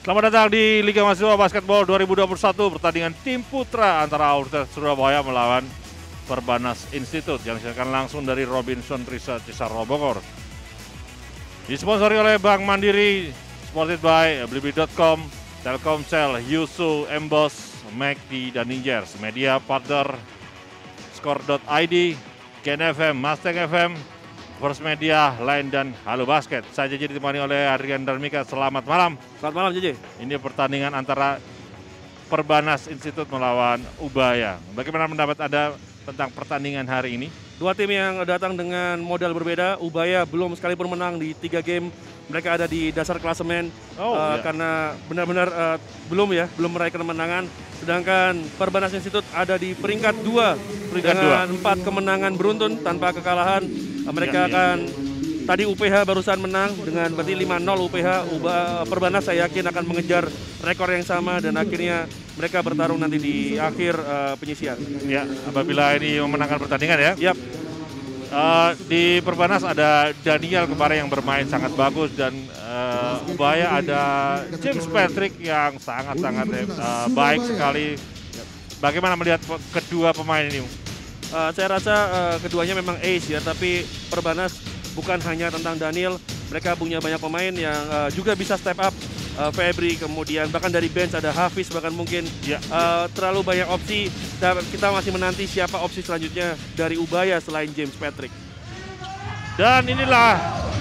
Selamat datang di Liga Mahasiswa Basketball 2021, pertandingan tim putra antara Universitas Surabaya melawan Perbanas Institute yang disiarkan langsung dari Robinson Research Cisarua Bogor. Disponsori oleh Bank Mandiri, supported by Blibli.com, Telkomsel, Yusu, Embos, McD, dan Ninjers. Media partner Skor.id, Gen FM, Mustang FM, First Media, Line, dan Halo Basket. Saya JJ ditemani oleh Adrian dan Mika. Selamat malam. Selamat malam JJ. Ini pertandingan antara Perbanas Institute melawan Ubaya. Bagaimana pendapat Anda tentang pertandingan hari ini? Dua tim yang datang dengan modal berbeda. Ubaya belum sekalipun menang di 3 game. Mereka ada di dasar klasemen karena benar-benar belum meraih kemenangan. Sedangkan Perbanas Institute ada di peringkat 2 dengan 4 kemenangan beruntun tanpa kekalahan. Mereka akan tadi UPH barusan menang dengan berarti 5-0 UPH. Perbanas saya yakin akan mengejar rekor yang sama dan akhirnya mereka bertarung nanti di akhir penyisian. Ya, apabila ini memenangkan pertandingan ya. Yap. Di Perbanas ada Daniel kemarin yang bermain sangat bagus dan Ubaya ada James Patrick yang sangat-sangat baik sekali. Bagaimana melihat kedua pemain ini? Saya rasa keduanya memang ace ya, tapi Perbanas bukan hanya tentang Daniel, mereka punya banyak pemain yang juga bisa step up. Febri, kemudian bahkan dari bench ada Hafiz, bahkan mungkin terlalu banyak opsi. Kita masih menanti siapa opsi selanjutnya dari Ubaya selain James Patrick. Dan inilah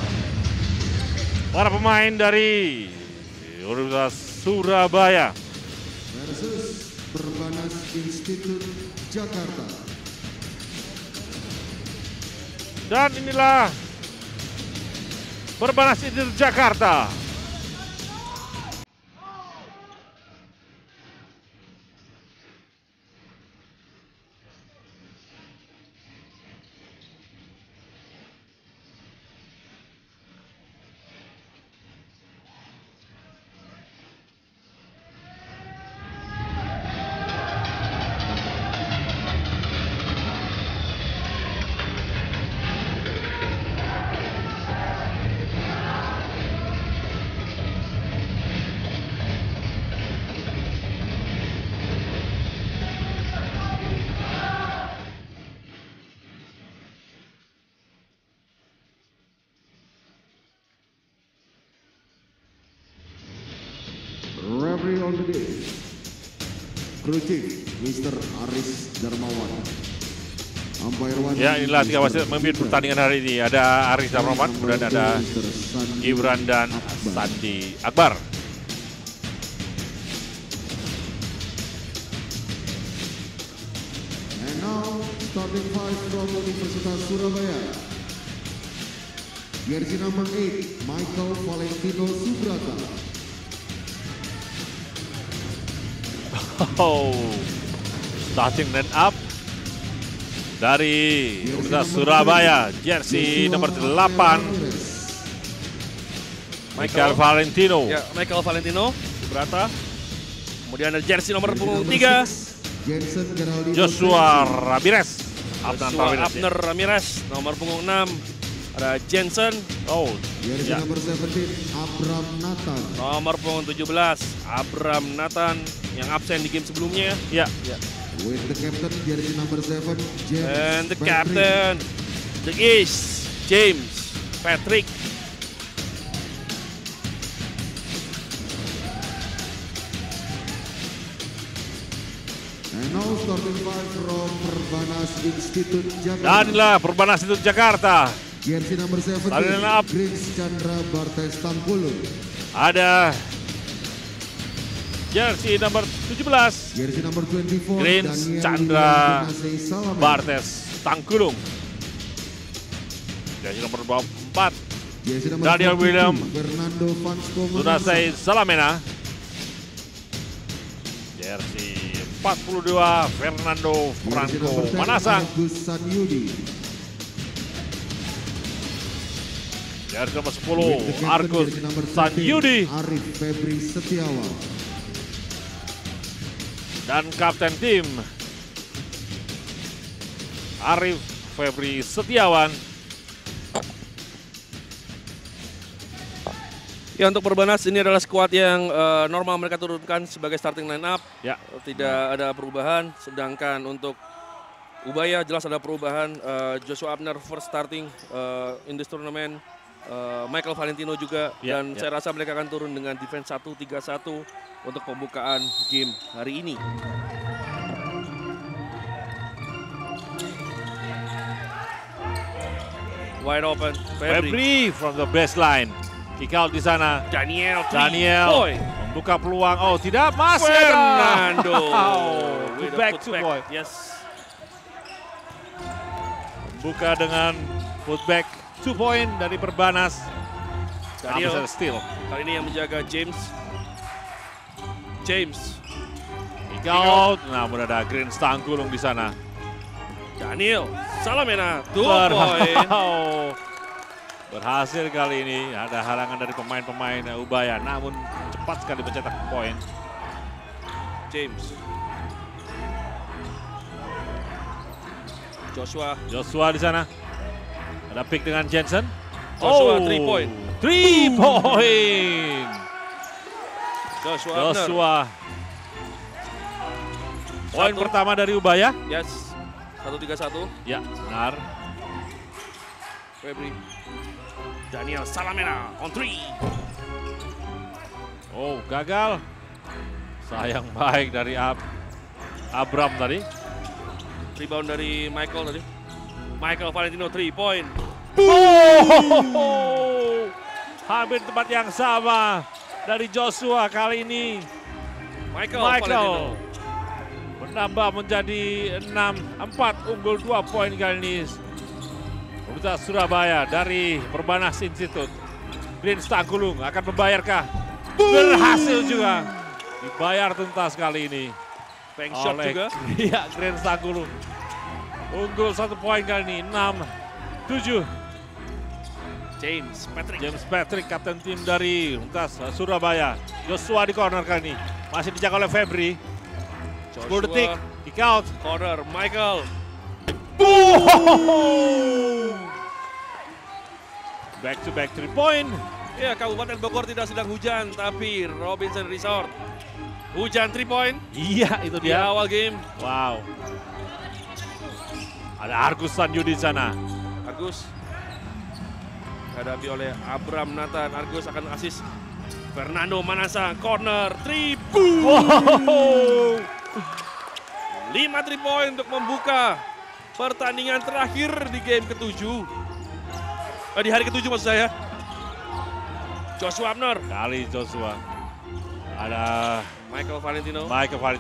para pemain dari Universitas Surabaya versus Perbanas Institute Jakarta. Dan inilah Perbanas Institute Jakarta. Referee on the day, Crew Chief Mr. Aris Darmawan. Umpire one. Ya, inilah 3 wasit memimpin pertandingan hari ini. Ada Aris Darmawan, kemudian ada Gibran dan Sandi Akbar. And now starting 5 from Universitas Surabaya. Jersey number 8, Michael Valentino Subrata. Starting line up dari Universitas Surabaya, jersey nomor 8, Michael Valentino. Ya, Michael Valentino Subrata. Kemudian ada jersey nomor punggung 3, Joshua Ramirez. Abner Ramirez. Nomor punggung 6 ada Jensen. Jersey number 17, Abram Nathan. Nomor punggung 17 Abram Nathan yang absen di game sebelumnya. Ya. With the captain, jersey number 7, James And the Patrick. captain, the East, James Patrick. And now starting 5 from Perbanas Institute Dan Jakarta. inilah Perbanas Institute Jakarta. Jersey number 17, Starting line up. Prince Chandra Bartes Tangkulu. Ada jersey nomor 17, Jersey number 24, Prince Daniel Chandra Dinasei Salaman. Bartes Tangkulung. Jersey nomor 24, Jersey number Daniel 42, William Fernando Vansco Dunasei Salamena. Jersey 42, Fernando Franco Manasang. Agus Sanyudi. Jersey nomor 10, With the captain, Argus jersey number 13, Sanyudi. Arif Febri Setiawan. Dan kapten tim Arif Febri Setiawan. Ya, untuk Perbanas ini adalah skuad yang normal mereka turunkan sebagai starting line up. Ya. Tidak ada perubahan. Sedangkan untuk Ubaya jelas ada perubahan. Joshua Abner first starting in this tournament. Michael Valentino juga. Dan saya rasa mereka akan turun dengan defense 1-3-1 untuk pembukaan game hari ini. Wide open, Febri from the baseline. Kick out di sana. Daniel membuka peluang. Oh, tidak, masih Fernando. With back to boy. Yes. Buka dengan putback 2 point dari Perbanas. Daniel steal. Kali ini yang menjaga James. Kick out. Namun ada Green Stangkulung di sana. Daniel Salamena 2 point. Berhasil kali ini. Ada halangan dari pemain-pemain Ubaya. Namun cepat sekali mencetak poin. James. Joshua di sana. Ada pick dengan Jensen. Joshua 3 point. 3 point. Joshua. Poin pertama dari Ubaya. Yes. 1-3-1. Ya, benar. Febri. Daniel Salamena on 3. Oh, gagal. Sayang baik dari Abram tadi. Rebound dari Michael tadi. Michael Valentino 3 point. Hampir tempat yang sama dari Joshua kali ini. Michael Valentino menambah menjadi 6-4, unggul 2 poin kali ini. Universitas Surabaya dari Perbanas Institute. Green Stangkulung akan membayarkah? Berhasil juga. Dibayar tuntas kali ini. Bank shot juga. Iya, Green Stangkulung. Unggul 1 poin kali ini, 6-7. James Patrick, kapten tim dari Universitas Surabaya. Joshua di corner kali ini. Masih dijaga oleh Febri. 10 detik, kick out. Corner, Michael. Back to back 3 point. Ya, Kabupaten Bogor tidak sedang hujan, tapi Robinson Resort hujan 3 point. Iya, itu di dia. awal game. Wow. Ada Argus Sanjudi di sana. Argus dihadapi oleh Abram Nathan. Argus akan asis Fernando Manasa, corner 3. Wow. 5 3 point untuk membuka pertandingan terakhir di game ke-7. Di hari ke-7 maksud saya. Joshua Abner. Kali Joshua. Ada Michael Valentino.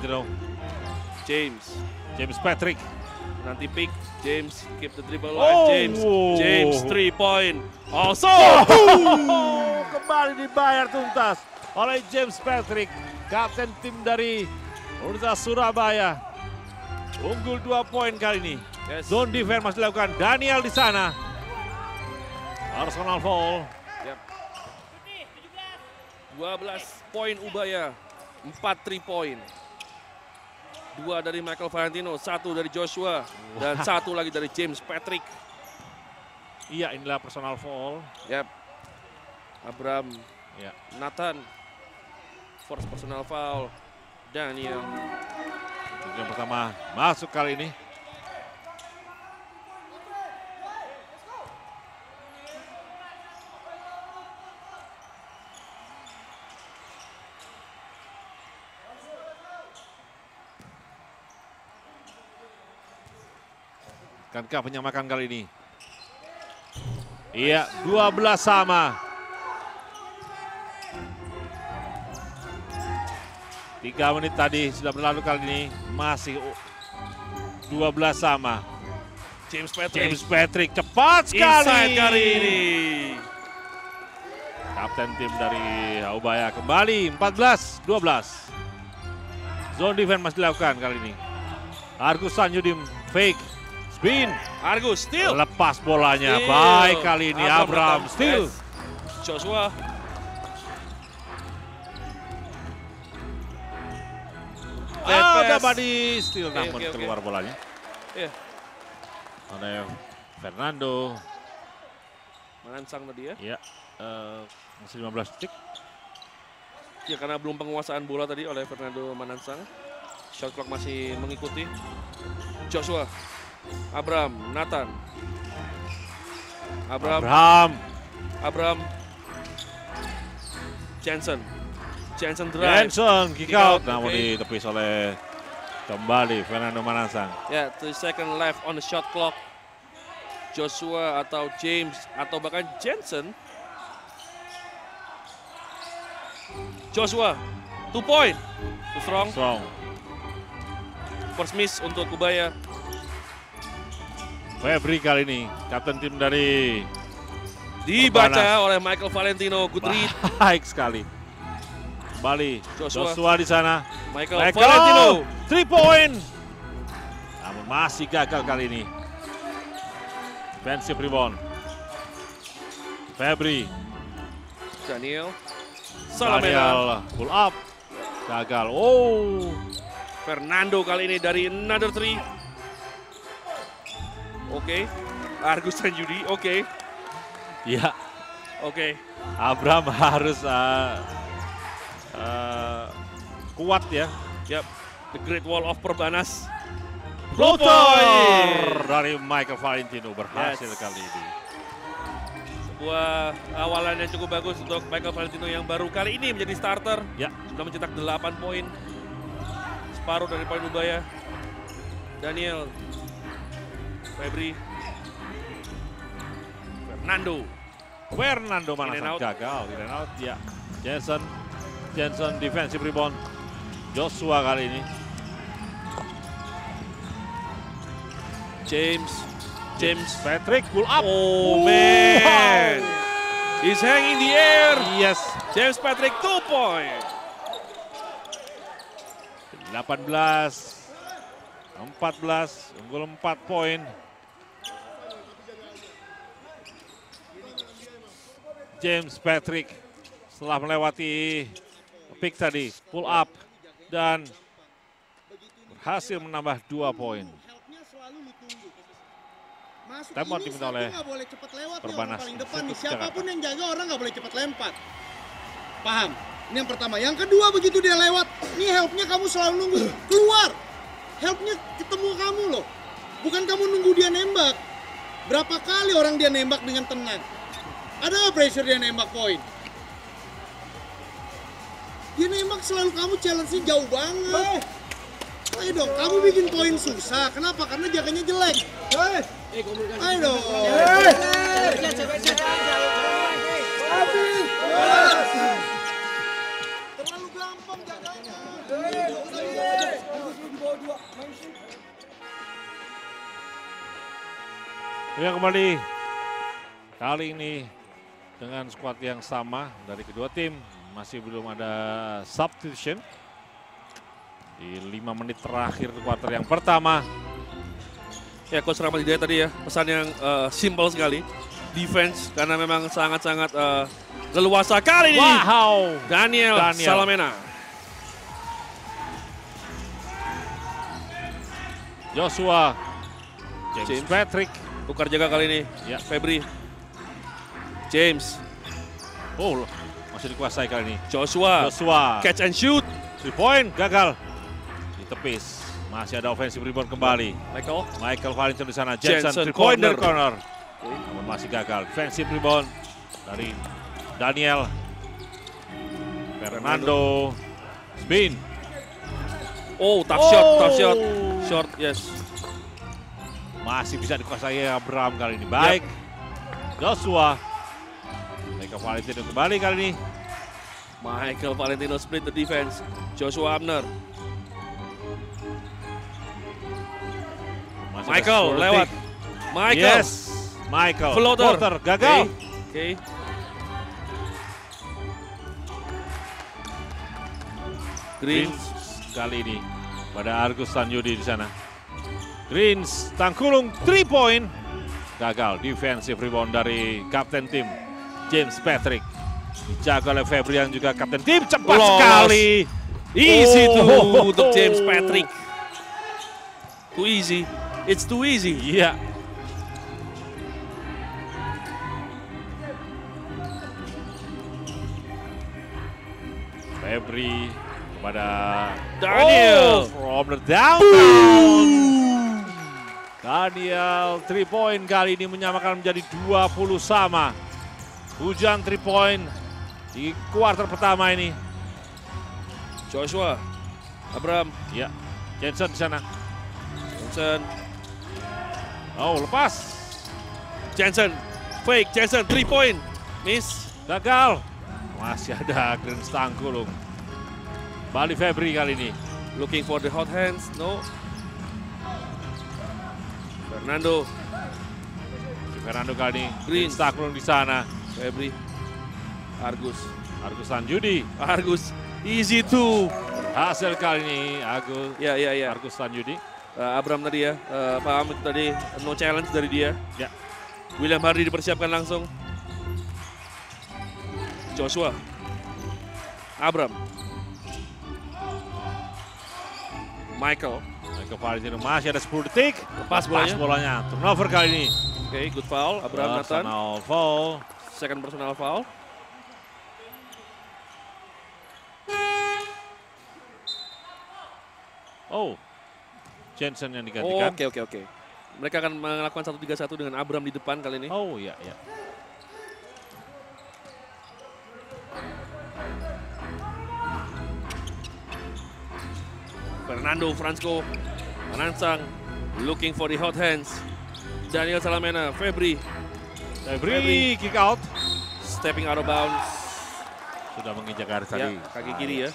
James Patrick. Nanti pick. James keep the dribble line. James 3 point. Also. Kembali dibayar tuntas oleh James Patrick. Kapten tim dari Universitas Surabaya. Unggul 2 poin kali ini. Yes. Zone defense masih dilakukan. Daniel di sana. Personal foul. Yep. 12 poin Ubaya. 4 3 point. 2 dari Michael Valentino, 1 dari Joshua, dan 1 lagi dari James Patrick. Iya, inilah personal foul. Yep. Abram. Ya. Nathan. Force personal foul. Daniel. Yang pertama masuk kali ini. Akankah penyamakan kali ini? Iya, 12 sama. 3 menit tadi sudah berlalu kali ini, masih 12 sama. James Patrick cepat sekali. Inside kali ini. Kapten tim dari Ubaya kembali 14-12. Zone defense masih dilakukan kali ini. Argus Sanjudim fake. Spin. Argus steal. Lepas bolanya. Baik kali ini Abram steal. Joshua. Dapat di steal namun keluar bolanya. Ada Fernando. Manansang tadi ya. Iya. Masih 15 detik. Ya karena belum penguasaan bola tadi oleh Fernando Manansang. Shot clock masih mengikuti. Joshua, Abraham, Nathan. Abraham. Jensen drive. Jensen kick out, namun ditepis oleh kembali Fernando Manansang. Ya, 3 second left on the shot clock. Joshua atau James atau bahkan Jensen. Joshua, 2 point. Too strong. First miss untuk Ubaya. Febri kali ini, kapten tim dari dibaca oleh Michael Valentino. Good read. Baik sekali. Kembali Joshua di sana. Michael Valentino. 3 point. Namun masih gagal kali ini. Defensive rebound. Febri. Daniel Salamena. Pull up. Gagal. Fernando kali ini dari another 3. Oke. Argus Sanjudi. Oke. Ya. Oke. Abraham harus kuat ya. Yep. The Great Wall of Perbanas. Floater dari Michael Valentino berhasil kali ini. Sebuah awalan yang cukup bagus untuk Michael Valentino yang baru kali ini menjadi starter. Ya. Sudah mencetak 8 poin. Separuh dari poin Ubaya. Daniel. Febri. Fernando Manansang gagal. In and out. Ya. Jensen defensive rebound. Joshua kali ini. James Patrick pull up. Oh man. He's hanging in the air. Yes. James Patrick 2 point. 18-14, unggul 4 poin. James Patrick setelah melewati pick tadi, pull up dan berhasil menambah 2 poin. Tempat diminta oleh Perbanas. Siapapun yang jaga orang nggak boleh cepat lempar. Paham? Ini yang pertama. Yang kedua, begitu dia lewat, ini helpnya kamu selalu nunggu keluar. Helpnya ketemu kamu loh. Bukan kamu nunggu dia nembak. Berapa kali orang dia nembak dengan tenang? Ada nggak pressure dia nembak poin? Dia nembak selalu kamu challenge-nya jauh banget. Ayo dong, kamu bikin poin susah. Kenapa? Karena jaganya jelek. Ayo dong. Terlalu gampang jaganya. Ya kembali. Kali ini dengan skuad yang sama dari kedua tim. Masih belum ada substitution. Di 5 menit terakhir kuarter yang pertama. Ya, Coach Rahmat Hidayat tadi ya, pesan yang simple sekali. Defense, karena memang sangat-sangat leluasa kali ini. Wow. Daniel Salamena. Joshua. James Patrick. Tukar jaga kali ini. Ya. Febri. James. Oh, masih dikuasai kali ini. Joshua. Catch and shoot. 3 point, gagal. Ditepis. Masih ada offensive rebound kembali. Michael Valentino di sana. Jensen 3 point dari corner. Namun masih gagal. Defensive rebound dari Daniel. Fernando. Spin. Oh, tough shot. Short, yes. Masih bisa dikuasai Abraham kali ini. Baik. Joshua. Michael Valentino kembali kali ini. Michael Valentino split the defense. Joshua Abner. Michael lewat. Michael. Yes. Michael. Floater. Gagal. Okay. Greens kali ini pada Argus Sanjudi di sana. Greens tangkulung 3 point. Gagal. Defensive rebound dari kapten tim James Patrick. Dijaga oleh Febrian juga kapten tim. Cepat sekali. Easy tuh untuk James Patrick. Too easy. It's too easy. Iya. Febri kepada Daniel from the downtown. Daniel 3 point kali ini menyamakan menjadi 20 sama. Hujan 3 point di kuarter pertama ini. Joshua, Abram, Ya, Jensen di sana. Jensen, Oh, lepas. Jensen, fake, Jensen 3 point, miss. Gagal. Masih ada Green Stangkulung. Bali Febri kali ini. Looking for the hot hands, no. Fernando, Fernando kali ini. Green. Green Stangkulung di sana. Febri, Argus, Argus Tanjudi. Argus, easy two. Hasil kali ini Agus. Ya. Argus Tanjudi. Abram tadi ya, paham itu tadi no challenge dari dia. Ya. William Hardy dipersiapkan langsung. Joshua, Abram, Michael, Valentino masih ada 10 detik. lepas bolanya. Turnover kali ini. Oke, good foul, Abram Nathan. Personal foul. Second personal foul. Oh, Jensen yang digantikan. Oke. Mereka akan melakukan 1-3-1 dengan Abram di depan kali ini. Oh iya. Fernando Francisco merangsang, looking for the hot hands. Daniel Salamena, Febri, Febri kick out. stepping out of bounds. Sudah menginjak garis Ya, tadi. kaki kiri ya.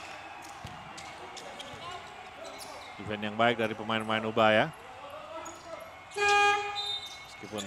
Defense yang baik dari pemain-pemain Ubaya. Meskipun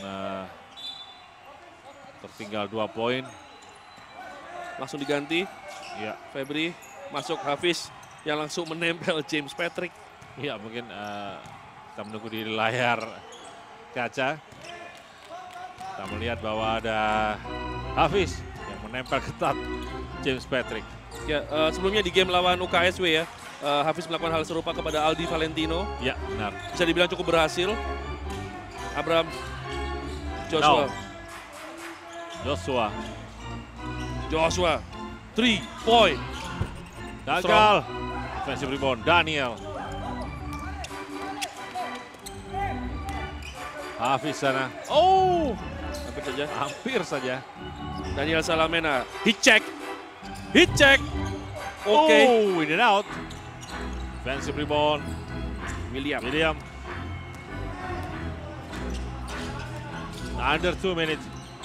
tertinggal 2 poin. Langsung diganti, Ya, Febri, masuk Hafiz yang langsung menempel James Patrick. ya mungkin kita menunggu di layar kaca. Kita melihat bahwa ada Hafiz yang menempel ketat James Patrick. Ya, sebelumnya di game lawan UKSW ya, Hafiz melakukan hal serupa kepada Aldi Valentino. Ya, benar. Bisa dibilang cukup berhasil. Abram, Joshua, Joshua, 3 point. Gagal. Defensive rebound, Daniel. Hafiz sana. Oh, hampir saja. Daniel Salamena, hit check. Oke. Oh, in and out. Defensive rebound, William. Under 2 minutes.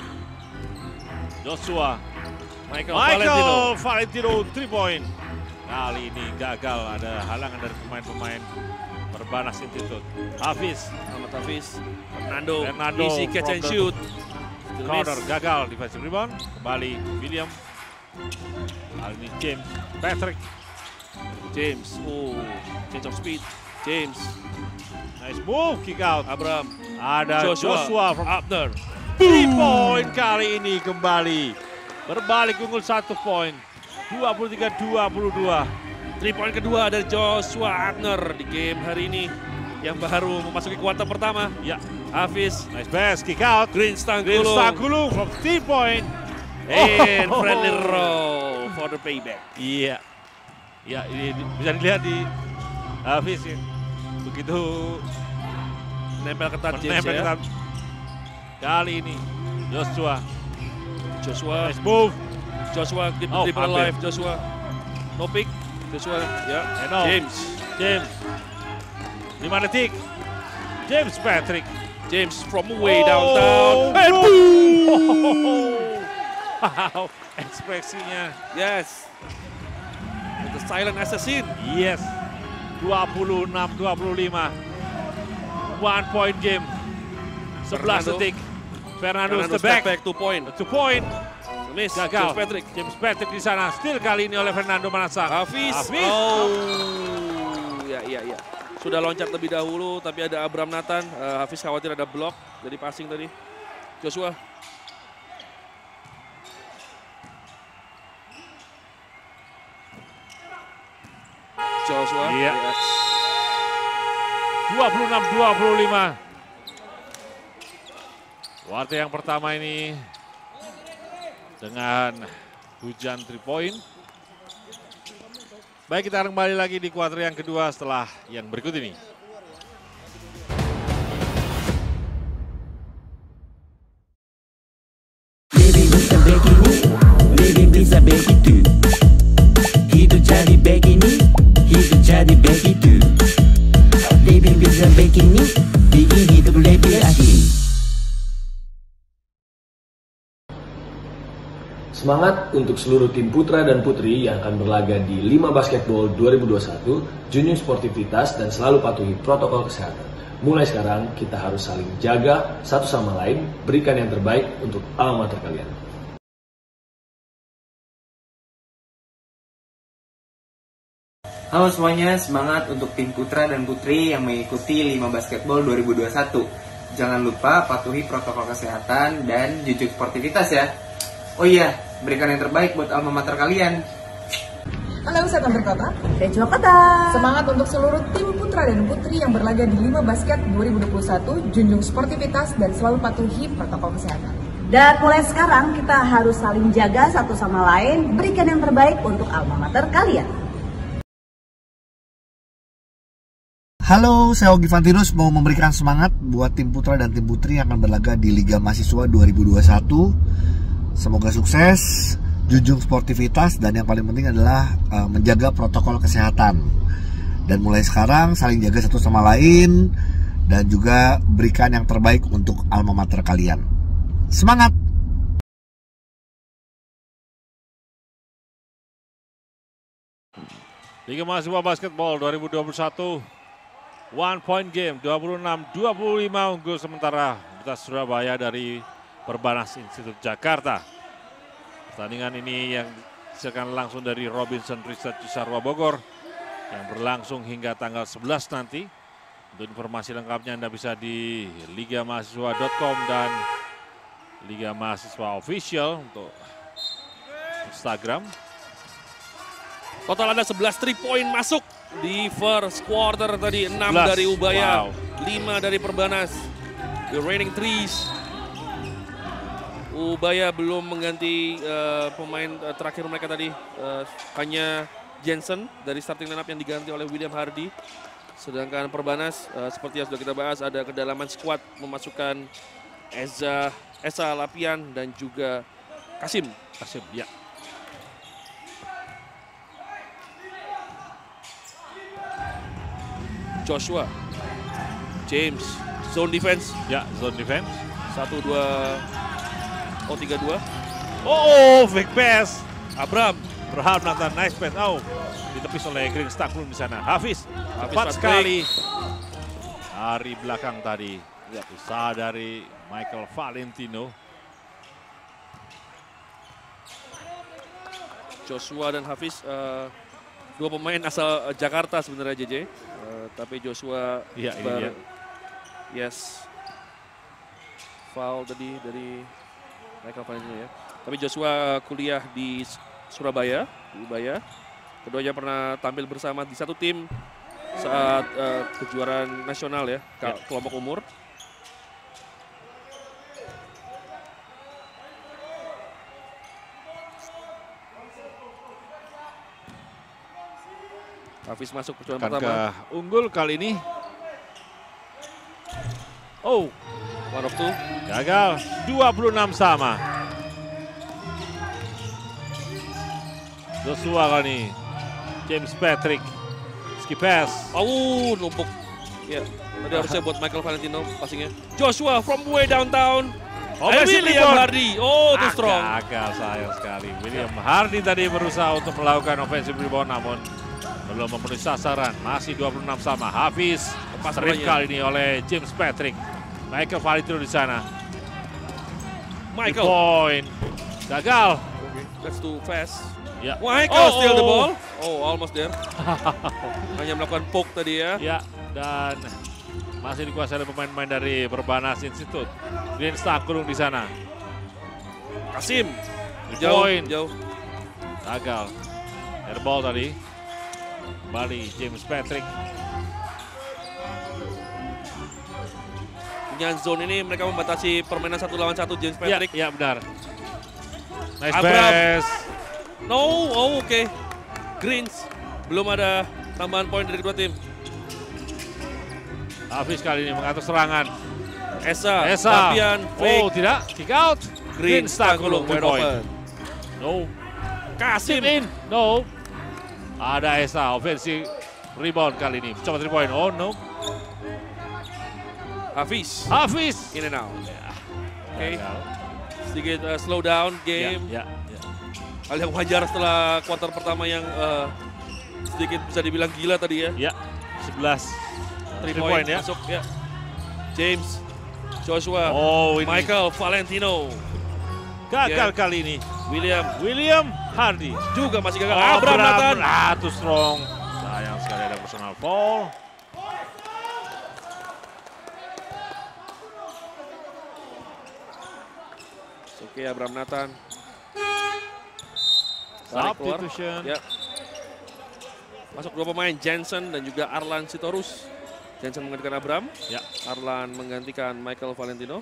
Joshua. Michael Valentino 3 point. Kali ini gagal, ada halangan dari pemain-pemain Perbanas Institute. Hafiz. Ahmad Hafiz. Fernando. Easy catch from and the shoot. Corner gagal, defensive rebound. Kembali William. Kali ini James Patrick. James. Oh, change of speed. James. Nice move, kick out. Abram. Ada Joshua from Abner. 3 point kali ini kembali. Berbalik unggul 1 point. 23-22. 3 point kedua dari Joshua Abner di game hari ini yang baru memasuki kuarter pertama. Ya, Hafiz. nice pass, kick out. Green Stangkulung from 3 point. And friendly roll for the payback. Iya. Ya, ini bisa dilihat di Hafiz ya. Begitu Nempel ketat James menempel ya. ketat. Kali ini Joshua. Nice move. Joshua keep the Oh, dribble hampir. alive. Joshua. No pick. Joshua ya. Eno. James. 5 detik. James Patrick. James from way downtown. And And boom! Wow, ekspresinya. yes. The silent assassin. Yes. 26-25. 1 point game. 11 Fernando. detik. Fernando Fernando step back. step back 2 point. 2 point. Miss. Gagal. James Patrick. James Patrick di sana. Still kali ini oleh Fernando Manasseh. Hafiz. Oh. Ya. Sudah loncat lebih dahulu, tapi ada Abram Nathan. Hafiz khawatir ada blok dari passing tadi. Joshua. Iya. Yes. 26-25. Kuarter yang pertama ini dengan hujan 3 point. Baik, kita akan kembali lagi di kuarter yang kedua setelah yang berikut ini. Hidup jadi begini, hidup jadi begitu. Living bisa begini, bikin hidup lebih asik. Semangat untuk seluruh tim putra dan putri yang akan berlaga di 5 Basketball 2021, junjung sportivitas dan selalu patuhi protokol kesehatan. Mulai sekarang kita harus saling jaga satu sama lain, berikan yang terbaik untuk alma mater kalian. Halo semuanya, semangat untuk tim putra dan putri yang mengikuti 5 Basketball 2021. Jangan lupa patuhi protokol kesehatan dan junjung sportivitas ya. Oh iya, berikan yang terbaik buat alma mater kalian. Halo Setan Berkota dan Kota. Semangat untuk seluruh tim putra dan putri yang berlaga di 5 Basket 2021. Junjung sportivitas dan selalu patuhi protokol kesehatan. Dan mulai sekarang kita harus saling jaga satu sama lain, berikan yang terbaik untuk alma mater kalian. Halo, saya Ogi Fantinus mau memberikan semangat buat tim putra dan tim putri yang akan berlaga di Liga Mahasiswa 2021. Semoga sukses, junjung sportivitas, dan yang paling penting adalah menjaga protokol kesehatan. Dan mulai sekarang saling jaga satu sama lain dan juga berikan yang terbaik untuk alma mater kalian. Semangat! Liga Mahasiswa Basketball 2021. 1 point game, 26-25 unggul sementara Buta Surabaya dari Perbanas Institut Jakarta. Pertandingan ini yang disiarkan langsung dari Robinson Research Cisarua Bogor yang berlangsung hingga tanggal 11 nanti. Untuk informasi lengkapnya Anda bisa di ligamahasiswa.com dan Liga Mahasiswa Official untuk Instagram. Total ada 11 3 point masuk di first quarter tadi, 6 dari Ubaya, 5 dari Perbanas. The raining threes. Ubaya belum mengganti pemain terakhir mereka tadi, hanya Jensen dari starting lineup yang diganti oleh William Hardy. Sedangkan Perbanas seperti yang sudah kita bahas ada kedalaman squad memasukkan Esa Lapian dan juga Kasim ya. Joshua, James, zone defense. Ya, zone defense. 1-2, 3-2. Oh, fake pass. Abraham Nathan, nice pass. Oh, ditepis oleh Green Staklum di sana. Hafiz cepat sekali. Dari belakang tadi. Ya, usaha dari Michael Valentino. Joshua dan Hafiz, dua pemain asal Jakarta sebenarnya JJ. Tapi Joshua foul tadi dari Michael Valentino ya. Tapi Joshua kuliah di Surabaya, di Ubaya. Keduanya pernah tampil bersama di satu tim saat kejuaraan nasional ya, kelompok umur. Hafiz masuk percobaan pertama. Unggul kali ini. Oh, 1 of 2. Gagal, 26 sama. Joshua kali ini. James Patrick. Skip pass. Numpuk. Ya, tadi harusnya buat Michael Valentino passingnya. Joshua from way downtown. William Hardy. Too strong. Gagal, sayang sekali. William Hardy tadi berusaha untuk melakukan offensive rebound namun belum memenuhi sasaran. Masih 26 sama. Hafiz strip kali ini oleh James Patrick. Michael Valentino di sana. Michael. Point. Gagal. That's too fast. Ya. Michael steal the ball. Almost there. Hanya melakukan poke tadi ya. Ya, dan masih dikuasai oleh pemain-pemain dari Perbanas Institute. Green Staklum di sana. Kasim. Jauh. Gagal. Airball tadi. Kembali James Patrick. Dengan zone ini mereka membatasi permainan 1 lawan 1 James Patrick. Ya benar. Nice Abraham. pass. No, oke. Greens. Belum ada tambahan poin dari kedua tim. Hafiz kali ini mengatur serangan. Esa. Lapian. Fake. Oh tidak, kick out. Green Stangkulung wide open. No. Kasim in. No. Ada Esa, offensive rebound kali ini. Coba 3 point. Oh no. Hafiz. In and out. Oke. Sedikit slow down game. Hal yang wajar setelah kuarter pertama yang sedikit bisa dibilang gila tadi ya. 11. 3 point ya. Masuk ya. James, Joshua, Michael Valentino. Gagal kali ini. William Hardy. Juga masih gagal. Abraham Nathan. Too strong. Sayang sekali ada personal foul. Oke, Abraham Nathan. Substitution. Ya. Masuk 2 pemain, Jensen dan juga Arlan Sitorus. Jensen menggantikan Abraham. Arlan menggantikan Michael Valentino.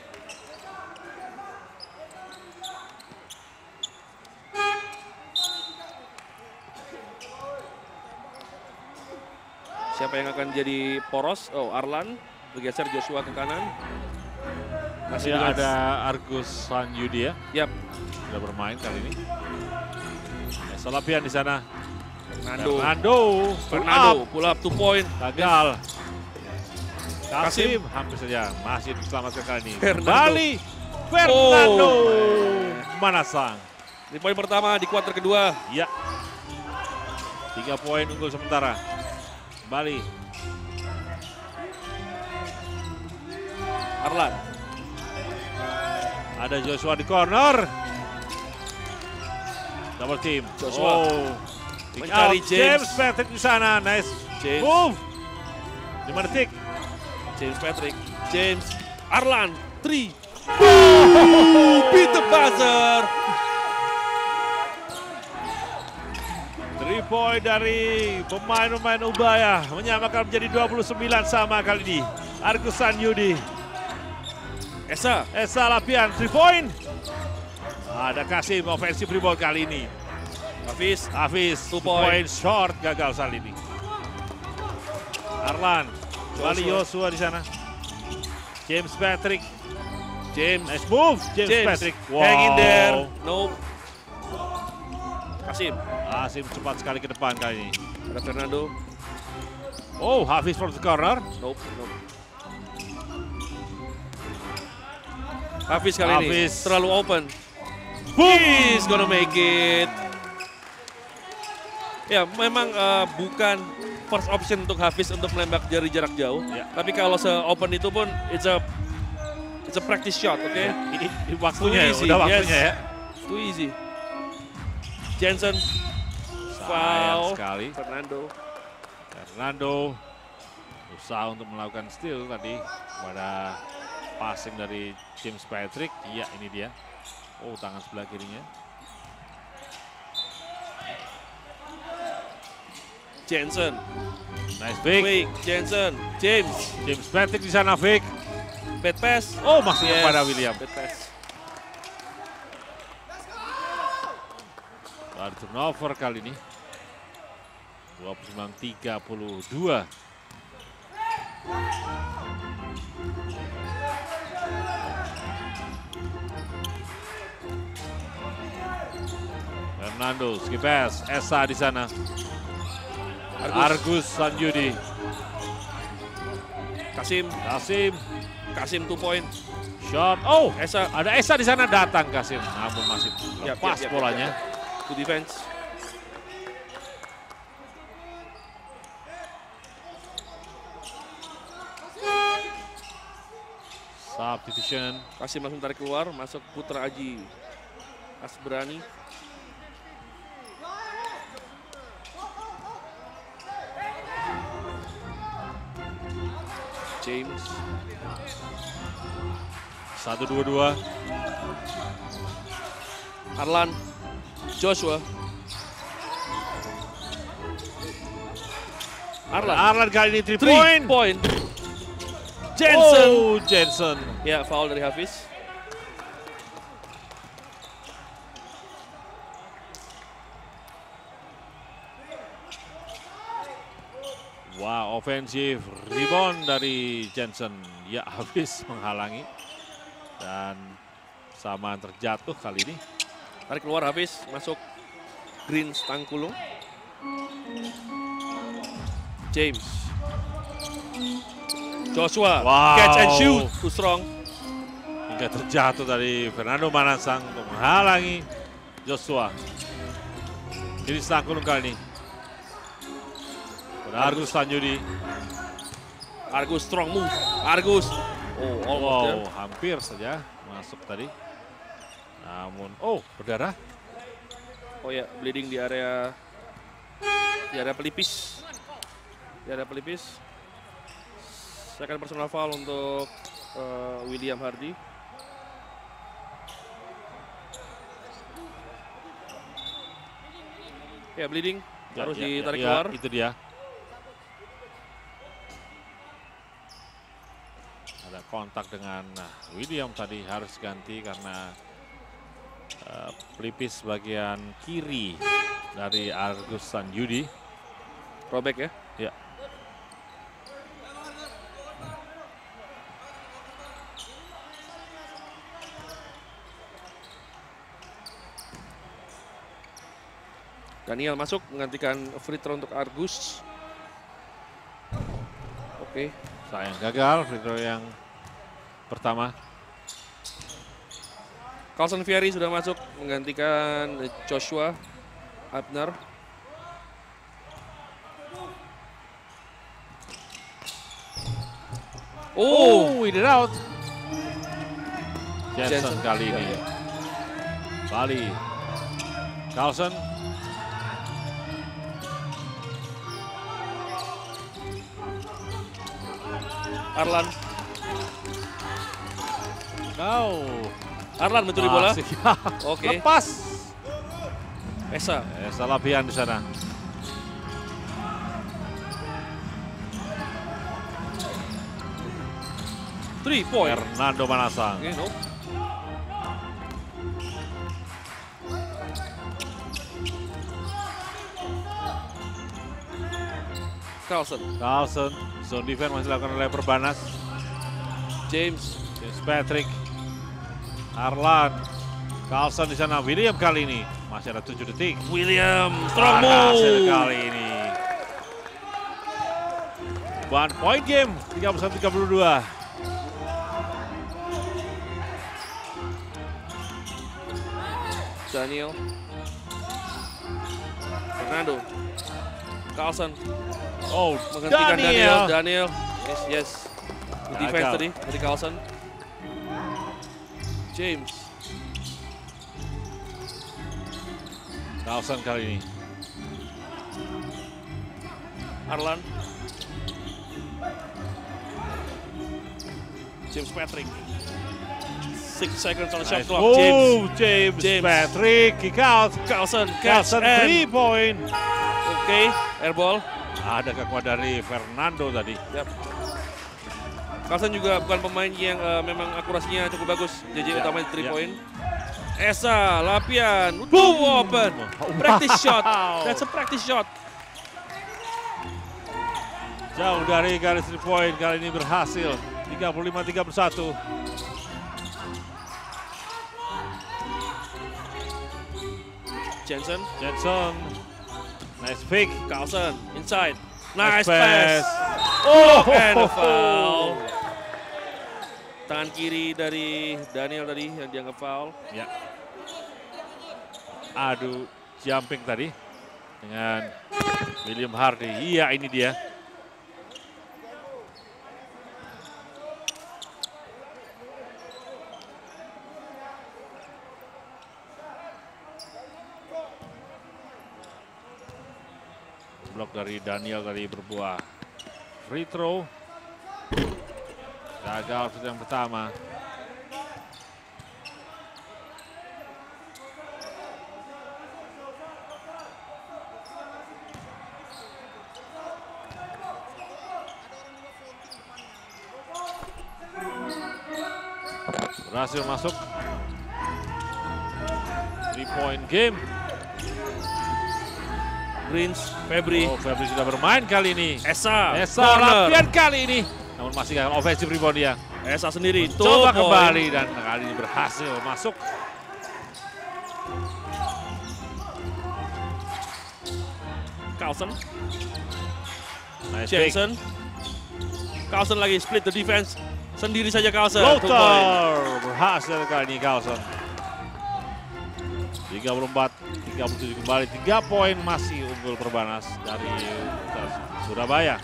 Siapa yang akan jadi poros? Oh, Arlan bergeser Joshua ke kanan. Masih ada Argus Sanyudi ya. Sudah bermain kali ini. Salapian di sana. Fernando pull up 2 point. Gagal. Kasim hampir saja masih diselamatkan kali ini. Kembali Fernando Manasang. 3 poin pertama di kuarter kedua. 3 poin unggul sementara. Kembali. Arlan. Ada Joshua di corner. Double team. Joshua. Mencari James Patrick di sana. Nice move. 5 detik. James Patrick. James. Arlan. 3. Beat the buzzer. 3 point dari pemain-pemain Ubaya. Menyamakan menjadi 29 sama kali ini. Argus Sanyudi. Esa Lapian 3 point. Ada Kasim offensive rebound kali ini. Hafiz 2 point short gagal kali ini. Arlan, kembali Joshua di sana. James Patrick. Nice move. James Patrick. Hang in there. Nope. Kasim cepat sekali ke depan kali ini. Ada Fernando. Oh, Hafiz from the corner. Nope. Hafiz kali ini terlalu open. He's gonna make it. Ya, memang bukan first option untuk Hafiz untuk menembak dari jarak jauh. Tapi kalau se-open itu pun it's a practice shot, oke? Waktunya ya, udah waktunya ya. Too easy. Jensen foul sekali. Fernando usaha untuk melakukan steal tadi pada passing dari James Patrick. Iya, ini dia. Oh, tangan sebelah kirinya. Jensen. Nice fake. Jensen. James Patrick di sana fake. Bad pass. Oh, masih kepada William. Bad pass. Ada turnover kali ini. 29-32. Fernando, skip pass, Esa di sana. Argus Sanyudi. Kasim 2 point. Shot. Oh, ada Esa di sana datang Kasim. Namun masih lepas bolanya. To defense. Substitution. Kasim langsung tarik keluar, masuk Putra Aji Asberani. James. 1-2-2. Arlan. Joshua. Arlan kali ini 3 point. Jensen. Oh, Jensen. Ya, foul dari Hafiz. Wah, offensive rebound dari Jensen. Ya, habis menghalangi. Dan sama terjatuh kali ini. Tarik keluar habis, masuk Green Stangkulung. James. Joshua, wow. Catch and shoot, too strong. Hingga terjatuh dari Fernando Manansang untuk menghalangi Joshua. Jadi Stangkulung kali ini. Argus Tanjudi. Argus strong move. Argus. Oh, wow, hampir saja masuk tadi. Namun, berdarah. Oh ya, bleeding di area pelipis. Di area pelipis. Second personal foul untuk William Hardy. Ya, bleeding. Harus ditarik keluar. Itu dia. Ada kontak dengan William tadi, harus ganti karena pelipis bagian kiri dari Argus Tanjudi. Robek ya? Ya. Daniel masuk menggantikan free throw untuk Argus. Oke. Sayang gagal free throw yang pertama. Carlson Fieri sudah masuk menggantikan Joshua Abner. In and out. Jensen kali ini. Bali. Carlson. Arlan. Arlan mencuri bola. Oke. Lepas. Esa latihan di sana. Three point. Fernando Manansang. Okay, no. Carlson. Zone defense masih dilakukan oleh Perbanas. James Patrick. Arlan. Carlson di sana. William kali ini. Masih ada 7 detik. William, strong move. Kali ini. 1 point game. 31-32. Daniel. Fernando. Carlson. Menggantikan Daniel. Yes. Defense tadi dari Carlson. James. Carlson kali ini. Arlan. James Patrick. 6 seconds on the shot clock. James Patrick kick out. Carlson 3 point. Oke, airball. Ada kekuatan dari Fernando tadi. Yep. Carlson juga bukan pemain yang memang akurasinya cukup bagus. JJ utamanya 3 point. Esa, Lapian, boom, open. Practice shot. That's a practice shot. Jauh dari garis 3 point, kali ini berhasil. 35-31. Jensen. Nice pick. Carlson, inside. Nice pass. And a foul. Tangan kiri dari Daniel tadi yang dianggap foul. Ya. Adu jumping tadi dengan William Hardy. Iya, ini dia. Blok dari Daniel tadi berbuah free throw. Gagal free throw yang pertama. Berhasil masuk. 3 point game. Greens, Febri. Oh, Febri sudah bermain kali ini. Esa latihan kali ini. Namun masih gagal offensive rebound dia. Esa sendiri. Coba kembali dan kali ini berhasil masuk. Carlson. Nice Jensen. Carlson lagi split the defense. Sendiri saja Carlson. Floater. Berhasil kali ini Carlson. 34-37 kembali. 3 poin masih unggul Perbanas dari Surabaya.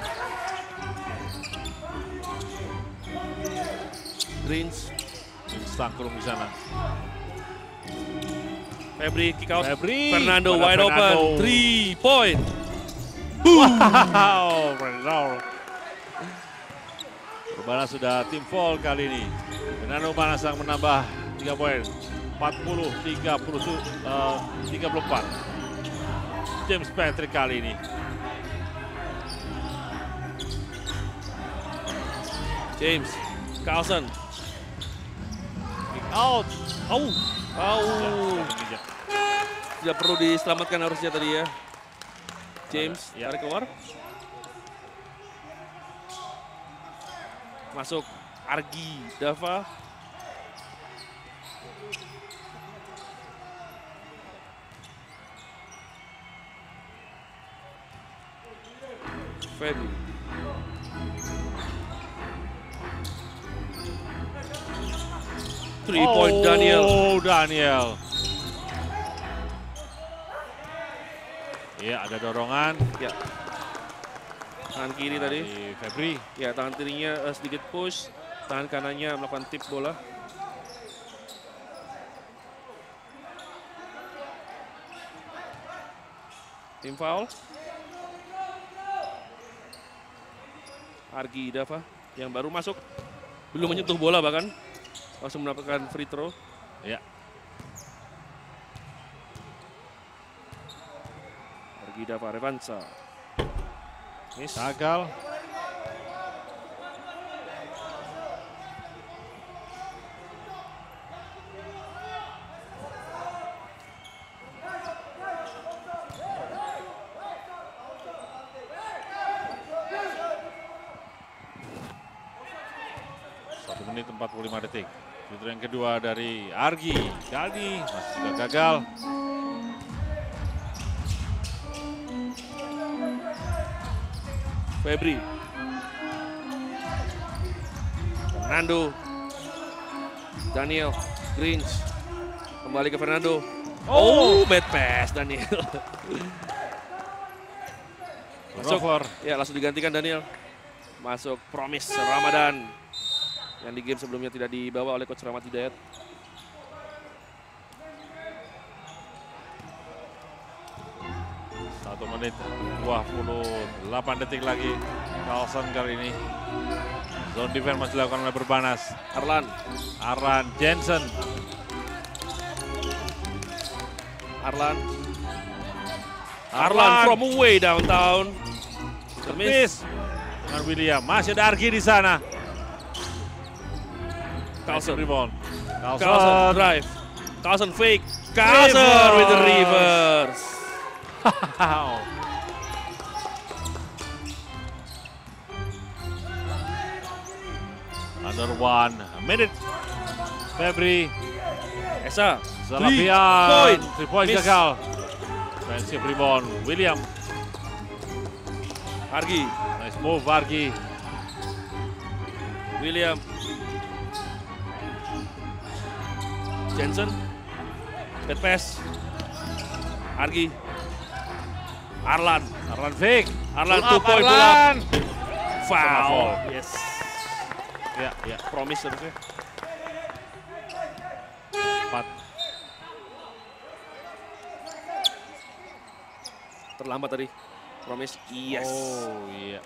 Greens. Tangkurung di sana. Febri kick out. Fernando wide open. 3 point. Wow, Perbanas sudah tim foul kali ini. Fernando Manasang menambah 3 poin. 34. James Patrick kali ini. James, Carlson. Kick out. Tidak perlu diselamatkan harusnya tadi ya. James, tarik keluar. Masuk Argi Dava. Febri. Three-point Daniel. Daniel. Ya, ada dorongan. Ya. Tangan kiri tadi. Febri. Ya, tangan kirinya sedikit push. Tangan kanannya melakukan tip bola. Tim foul. Argi Dava yang baru masuk. Belum menyentuh bola bahkan. Langsung mendapatkan free throw. Ya. Argi Dava Revansa. Miss. Gagal. Menit 45 detik. Fitur yang kedua dari Argi. Kali masih juga gagal. Febri. Fernando. Daniel. Greens. Kembali ke Fernando. Oh, bad pass Daniel. Masuk. Ya, langsung digantikan Daniel. Masuk Promise Ramadan. Yang di game sebelumnya tidak dibawa oleh Coach Rahmat Hidayat. Satu menit 28 detik lagi. Carlson kali ini. Zone defense masih dilakukan oleh Perbanas. Arlan Jensen. Arlan from away downtown. Miss. Dengan William. Masih ada Argi di sana. Carlson rebound. Carlson drive. Carlson fake. Carlson with the reverse. Under 1 minute. Febri. Esa. Zalapian. 3 point gagal. Defensive rebound. William. Argi. Nice move Argi. William. Jensen, bad pass, Argi, Arlan fake, Arlan 2 point pull-up, foul. Yes. Ya. Promise harusnya. 4. Terlambat tadi, Promise, yes. Oh iya.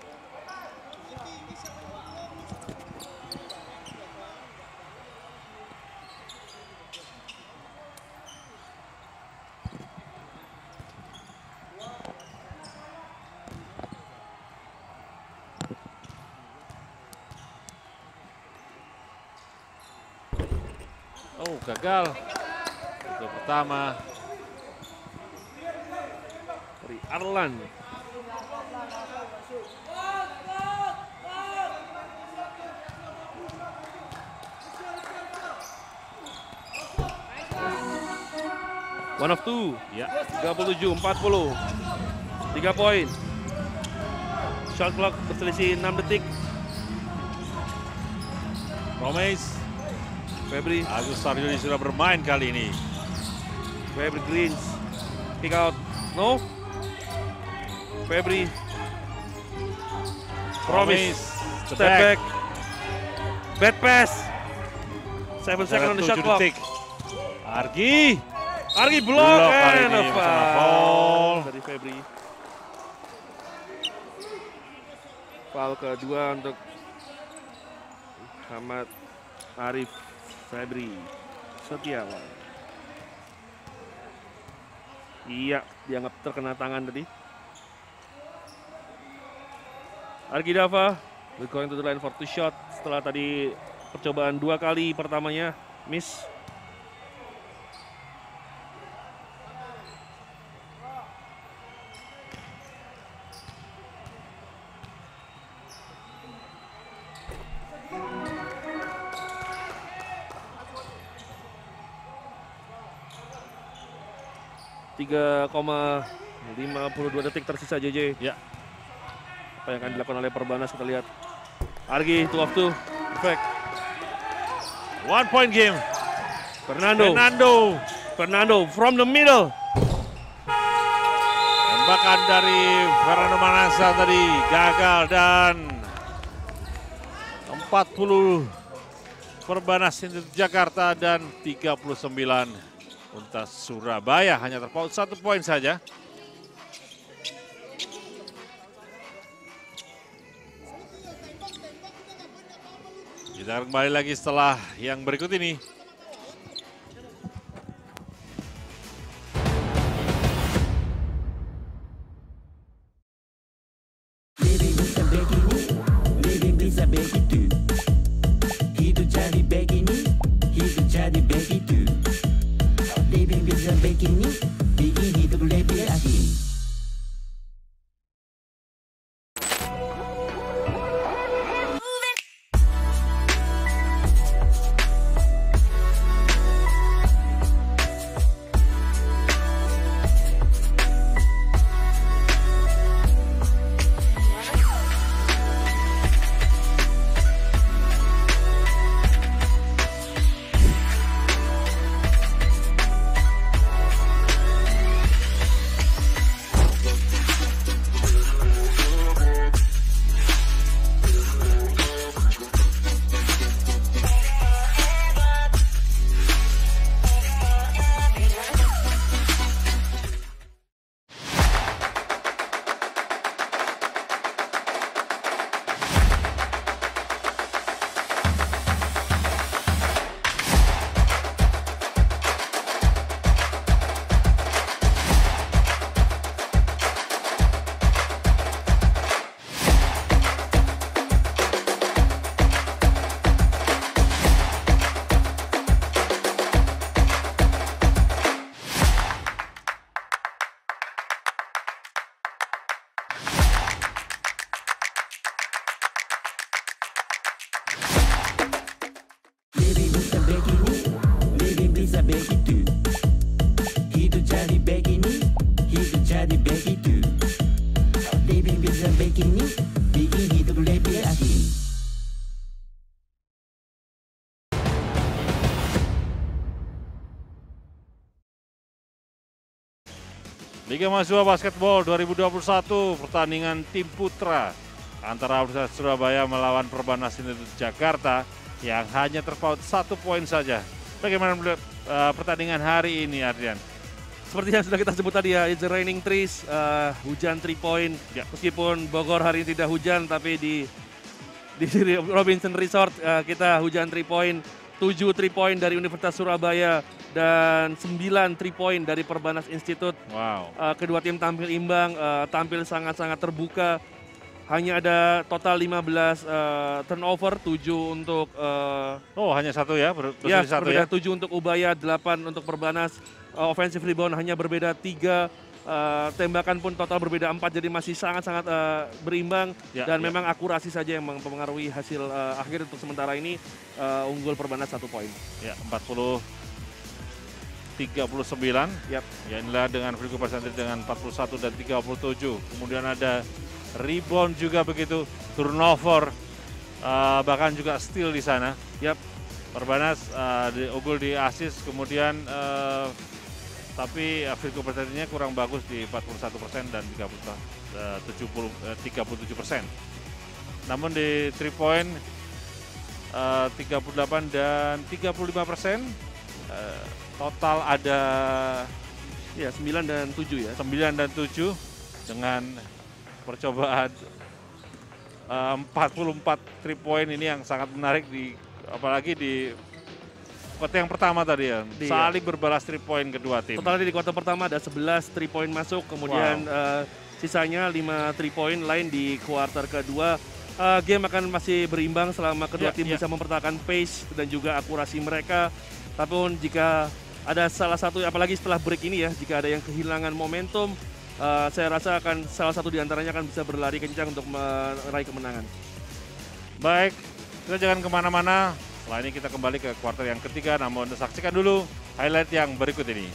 Oh, gagal. Itu pertama. dari Arlan. One of two, Ya. 37-40, 3 poin. Shot clock berselisih 6 detik. Promise. Febri, Agus Saryadi sudah bermain kali ini. Febri Greens, kick out, no. Febri, Promise, step back, bad pass. 7 second on the shot clock. Argi block and a foul dari Febri. Foul kedua untuk Muhammad Arif Febri Setiawan. Iya, dianggap terkena tangan tadi. Argi Dava will going to the line for 2 shot setelah tadi percobaan 2 kali pertamanya miss. Tiga 3,52 detik tersisa JJ. Ya. Apa yang akan dilakukan oleh Perbanas kita lihat. Argi 2 of 2. Perfect. 1 point game. Fernando from the middle. Tembakan dari Fernando Manasa tadi gagal dan 40 Perbanas Institut Jakarta dan 39 Untas Surabaya, hanya terpaut 1 poin saja. Kita akan kembali lagi setelah yang berikut ini. Living bisa begitu. Hidup jadi begini, hidup jadi begitu. Living bisa begini, bikin hidup lebih asik. Begitu, hidup jadi begini, hidup jadi begitu. Living bisa begini, bikin hidup lebih asik. Liga Mahasiswa Basketball 2021, pertandingan tim putra antara Universitas Surabaya melawan Perbanas Institut Jakarta yang hanya terpaut 1 poin saja. Bagaimana melihat pertandingan hari ini, Adrian? Seperti yang sudah kita sebut tadi ya, it's raining threes, hujan 3 point. Ya. Meskipun Bogor hari ini tidak hujan, tapi di Robinson Resort kita hujan 3 point. 7 3 point dari Universitas Surabaya dan 9 3 point dari Perbanas Institut. Wow. Kedua tim tampil imbang, tampil sangat-sangat terbuka. Hanya ada total 15 turnover, 7 untuk... hanya 1 ya? Ya, 1 berbeda ya? 7 untuk Ubaya, 8 untuk Perbanas. Offensive rebound hanya berbeda 3 tembakan pun total berbeda 4, jadi masih sangat-sangat berimbang dan memang akurasi saja yang mempengaruhi hasil akhir untuk sementara ini unggul Perbanas 1 poin. Ya, 40-39. Ya inilah dengan field goal percentage dengan 41 dan 37. Kemudian ada rebound juga begitu, turnover, bahkan juga steal di sana. Perbanas unggul di assist, kemudian tapi field goal percentage-nya kurang bagus di 41% dan 37%. Namun di 3 point 38 dan 35%. Total ada 9 dan 7 ya. 9 dan 7 dengan percobaan 44 3 point ini yang sangat menarik apalagi di kuarter yang pertama tadi ya. Saling berbalas 3 point kedua tim. Total di kuarter pertama ada 11 3 point masuk, kemudian sisanya 5 3 point lain di kuarter kedua. Game akan masih berimbang selama kedua tim bisa mempertahankan pace dan juga akurasi mereka. Tapi jika ada salah satu, apalagi setelah break ini ya, jika ada yang kehilangan momentum, saya rasa akan salah satu di antaranya akan bisa berlari kencang untuk meraih kemenangan. Baik, kita jangan kemana-mana. Setelah ini kita kembali ke kuarter yang ketiga, namun saksikan dulu highlight yang berikut ini.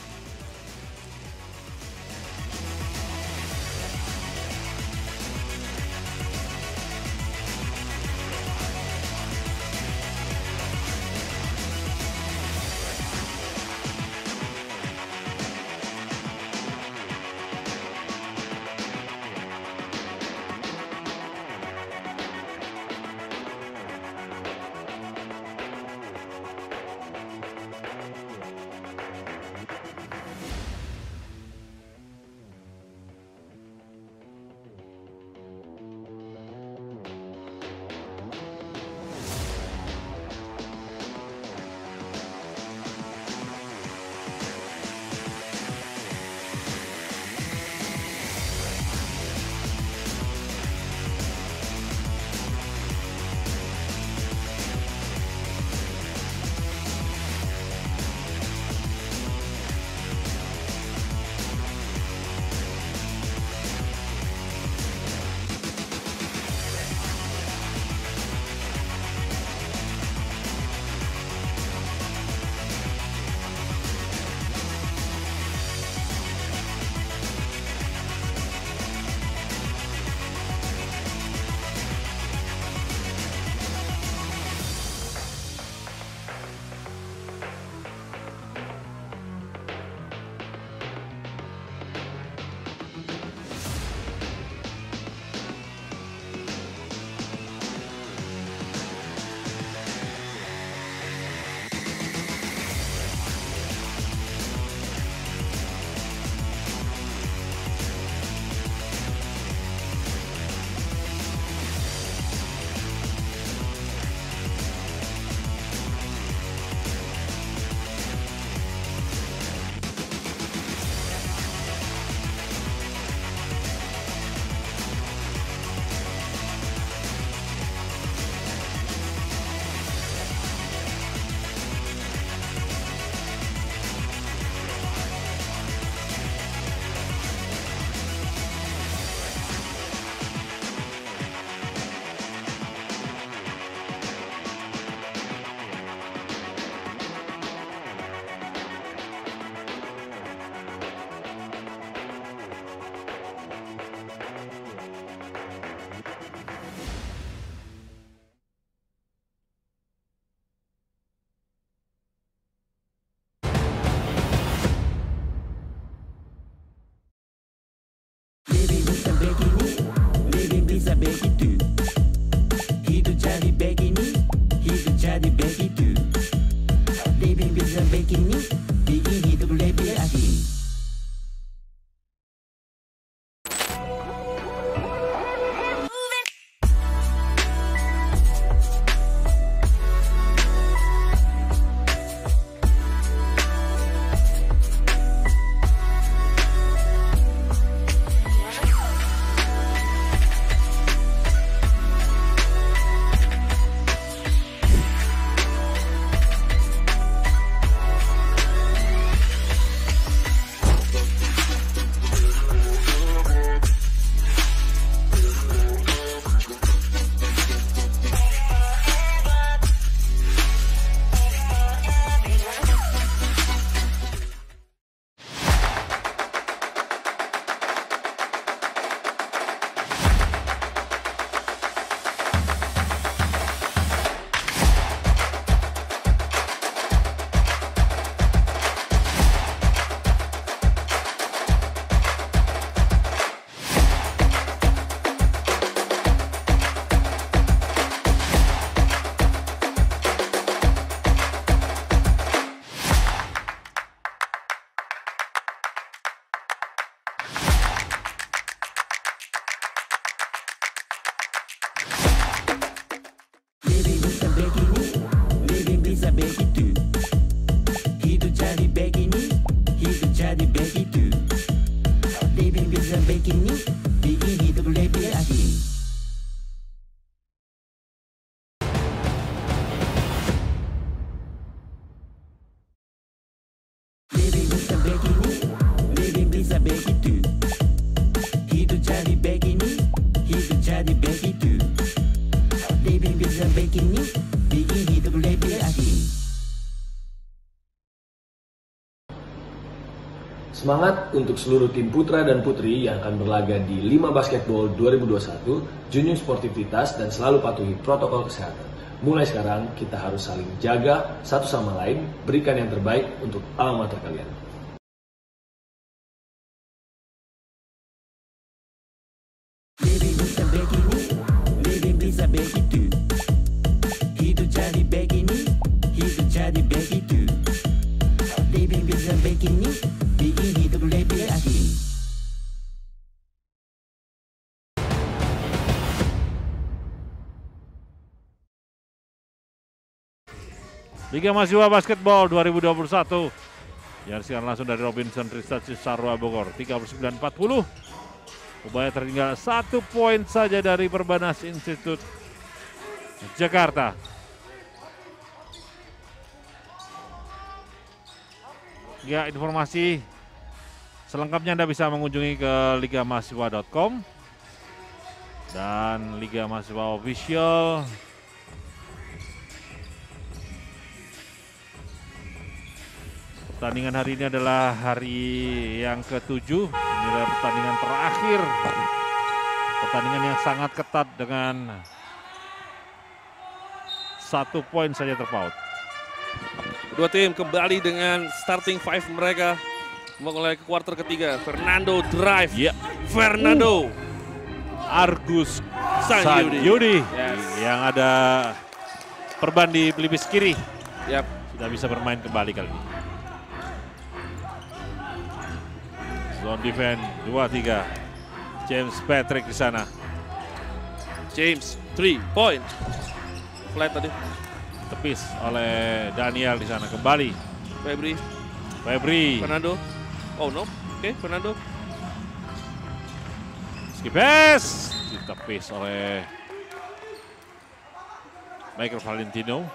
jadi begitu. Living bisa begini, bikin hidup lebih asik. Living bisa begini, living bisa begitu. Hidup jadi begini, hidup jadi begitu. Living bisa begini, bikin hidup lebih asik. Semangat untuk seluruh tim putra dan putri yang akan berlaga di 5 Basketball 2021, junjung sportivitas dan selalu patuhi protokol kesehatan. Mulai sekarang kita harus saling jaga satu sama lain, berikan yang terbaik untuk alma mater kalian. Living bisa begini, living bisa begitu. Hidup jadi begini, hidup jadi begitu. Living bisa begini, bikin hidup lebih asik. Liga Mahasiswa Basketball 2021 dihasilkan langsung dari Robinson Research Cisarua Bogor 39-40. Ubaya tertinggal 1 poin saja dari Perbanas Institut Jakarta. Ya, informasi selengkapnya Anda bisa mengunjungi ke ligamahasiswa.com dan Liga Mahasiswa Official. Pertandingan hari ini adalah hari yang ke-7. Ini adalah pertandingan terakhir. Pertandingan yang sangat ketat dengan 1 poin saja terpaut. Kedua tim kembali dengan starting 5 mereka mulai ke kuarter ketiga. Fernando drive, Fernando Argus Sanyudi yang ada perban di pelipis kiri. Sudah bisa bermain kembali kali ini. Zone defense 2-3. James Patrick di sana. James 3 point. Flat tadi. Tepis oleh Daniel di sana kembali. Febri. Fernando. Oh no. Oke, Fernando. Skipes. Ditepis oleh Michael Valentino.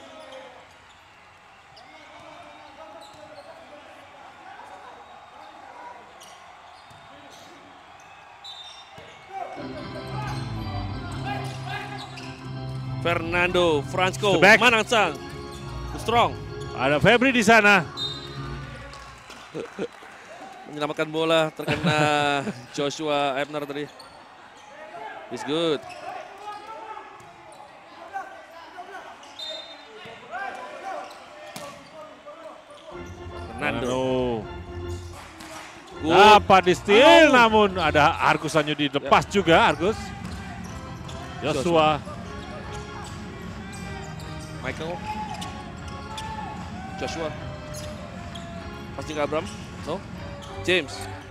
Fernando Francisco Manansang. Strong. Ada Febri di sana. Menyelamatkan bola terkena Joshua Ebner tadi. He's good. Fernando. Dapat di steal namun ada Argus Sanyudi lepas juga Argus. Joshua. Michael, Joshua, passing Abram, no, James,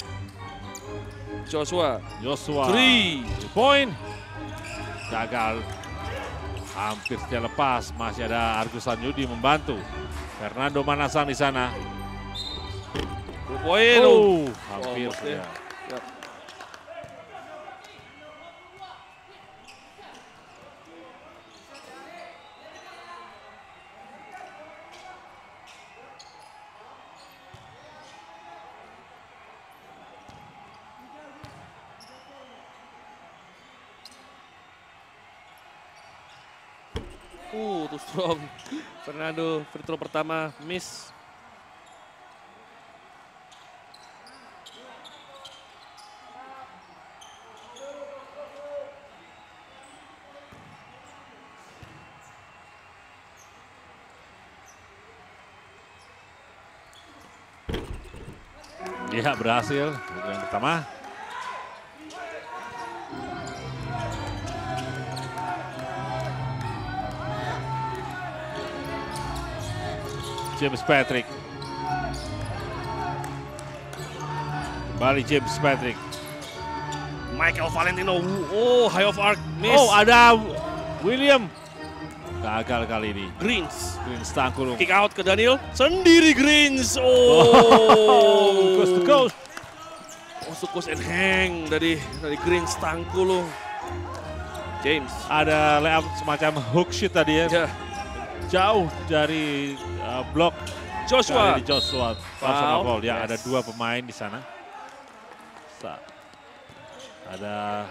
Joshua, 3 point, gagal, hampir saja lepas, masih ada Argus Sanyudi membantu, Fernando Manasang di sana, 2 poin, hampir saja. Too strong. Fernando free throw pertama miss. Ya, berhasil yang pertama. James Patrick. Kembali James Patrick. Michael Valentino. Oh, high of arc miss. Oh, ada William. gagal kali ini. Greens Tangkulung. Kick out ke Daniel. Sendiri Greens. Coast to coast. Coast and hang dari Greens Tangkulung. James. Ada layup semacam hook shot tadi ya. Jauh dari blok Joshua. Personal foul. Ya, ada 2 pemain di sana. Ada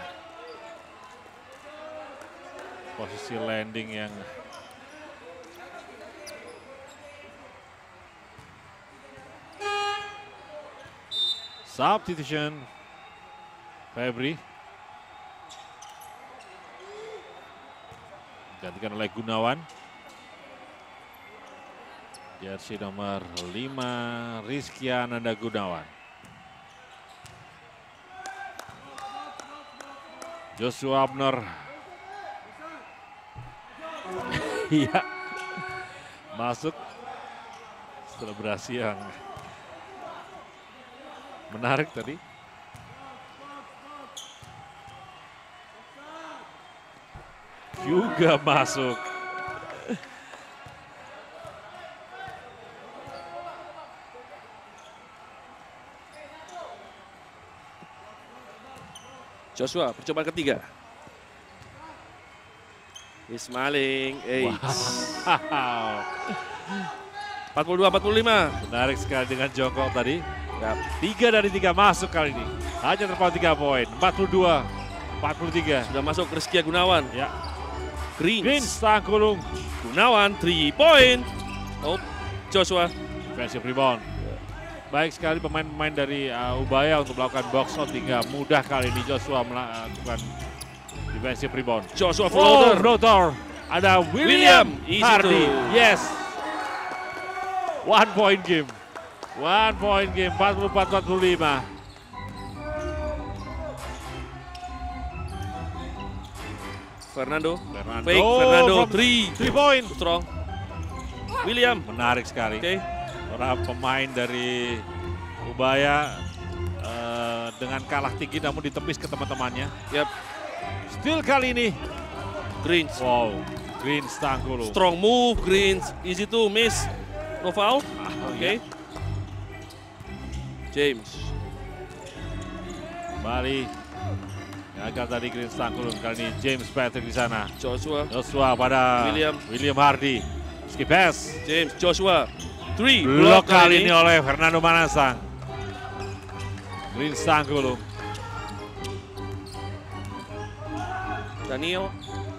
posisi landing yang substitution. Febri gantikan oleh Gunawan. Jersey nomor 5 Rizky Ananda Gunawan. Joshua Abner. Iya. Masuk. Selebrasi yang menarik tadi. Juga masuk. Joshua, percobaan ketiga. Ismaling, Wow. 42-45. Menarik sekali dengan jongkok tadi. 3 dari 3 masuk kali ini. Hanya terpaut 3 poin. 42-43. Sudah masuk Rizky Gunawan. Ya. Greens Tangkulung. Gunawan 3 point. Oh, Joshua. Defensive rebound. Baik sekali pemain-pemain dari Ubaya untuk melakukan box out hingga mudah kali ini Joshua melakukan defensive rebound. Joshua floater. Ada William Hardy. Yes. 1 point game. 1 point game. 44-45. Fernando. Fernando 3 point. Strong. William. Menarik sekali. Oke. Para pemain dari Ubaya dengan kalah tinggi namun ditepis ke teman-temannya. Yep. Still kali ini. Greens. Wow. Greens Tangkulung. Strong move Greens. Easy to miss. No foul. Oke. James. Kembali. Gagal tadi Greens Tangkulung. Kali ini James Patrick di sana. Joshua pada William Hardy. Skip pass. James. Joshua. 3. Blok kali ini oleh Fernando Manansang. Greens Tangkulung. Daniel.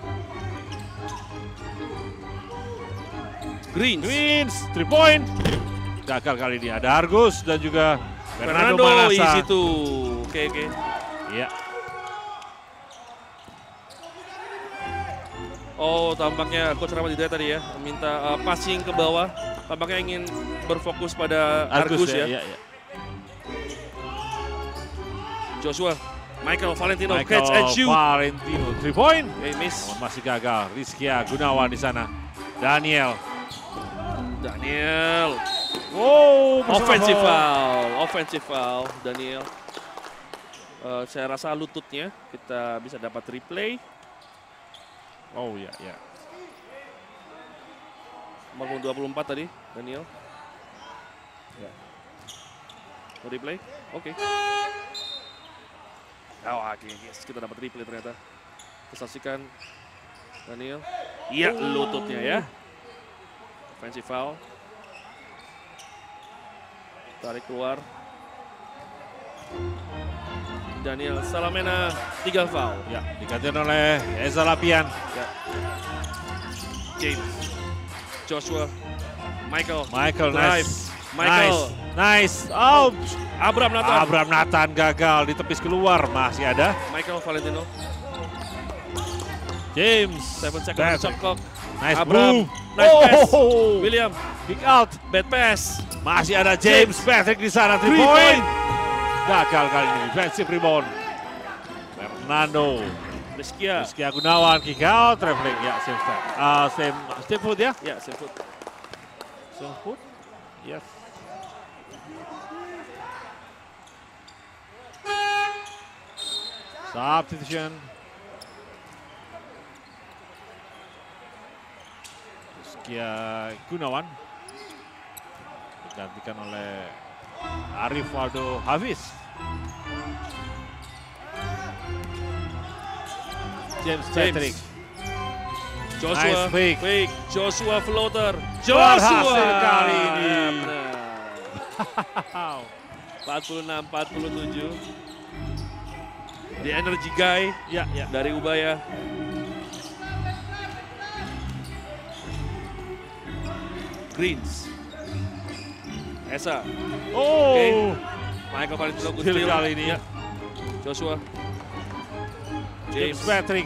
Greens 3 point. Gagal kali ini. Ada Argus dan juga Fernando Manansang. Easy tuh. Oke. Iya. Oh, tampaknya Coach Rahmat Hidayat tadi ya minta passing ke bawah. Tampaknya ingin berfokus pada Argus ya. Iya. Joshua, Michael Valentino, catch and shoot. Valentino 3 point. Miss. Namun masih gagal. Rizky Gunawan di sana. Daniel. Wow, offensive foul Daniel. Saya rasa lututnya kita bisa dapat replay. Oh iya. Nomor 24 tadi, Daniel. Ya. Mau replay? Oke. Yes, kita dapat replay ternyata. Kita saksikan Daniel. Iya, lututnya ya. Offensive foul. Tarik keluar. Daniel Salamena 3 foul. Ya, digantikan oleh Eza Lapian. Ya. James. Joshua. Michael nice. Nice. Abraham Nathan gagal ditepis keluar. Masih ada. Michael Valentino. James. 7 seconds shot clock. Nice Abraham. move. Nice pass. William. Kick out. Bad pass. Masih ada James Patrick di sana. 3 point. Gagal kali ini. Defensive rebound. Fernando. Rizky Gunawan. Kick out. Traveling. Ya, same step. Same foot ya? Ya, same foot. Same foot? Yes. Substitution. Rizkia Gunawan digantikan oleh Arif Waldo Hafiz. James Patrick. Joshua Nice fake. Joshua floater. Berhasil kali ini. 46-47. The energy guy dari Ubaya. Greens. Esa. Oh. Michael Valentino good Steal steal kali ini. Joshua. James Patrick.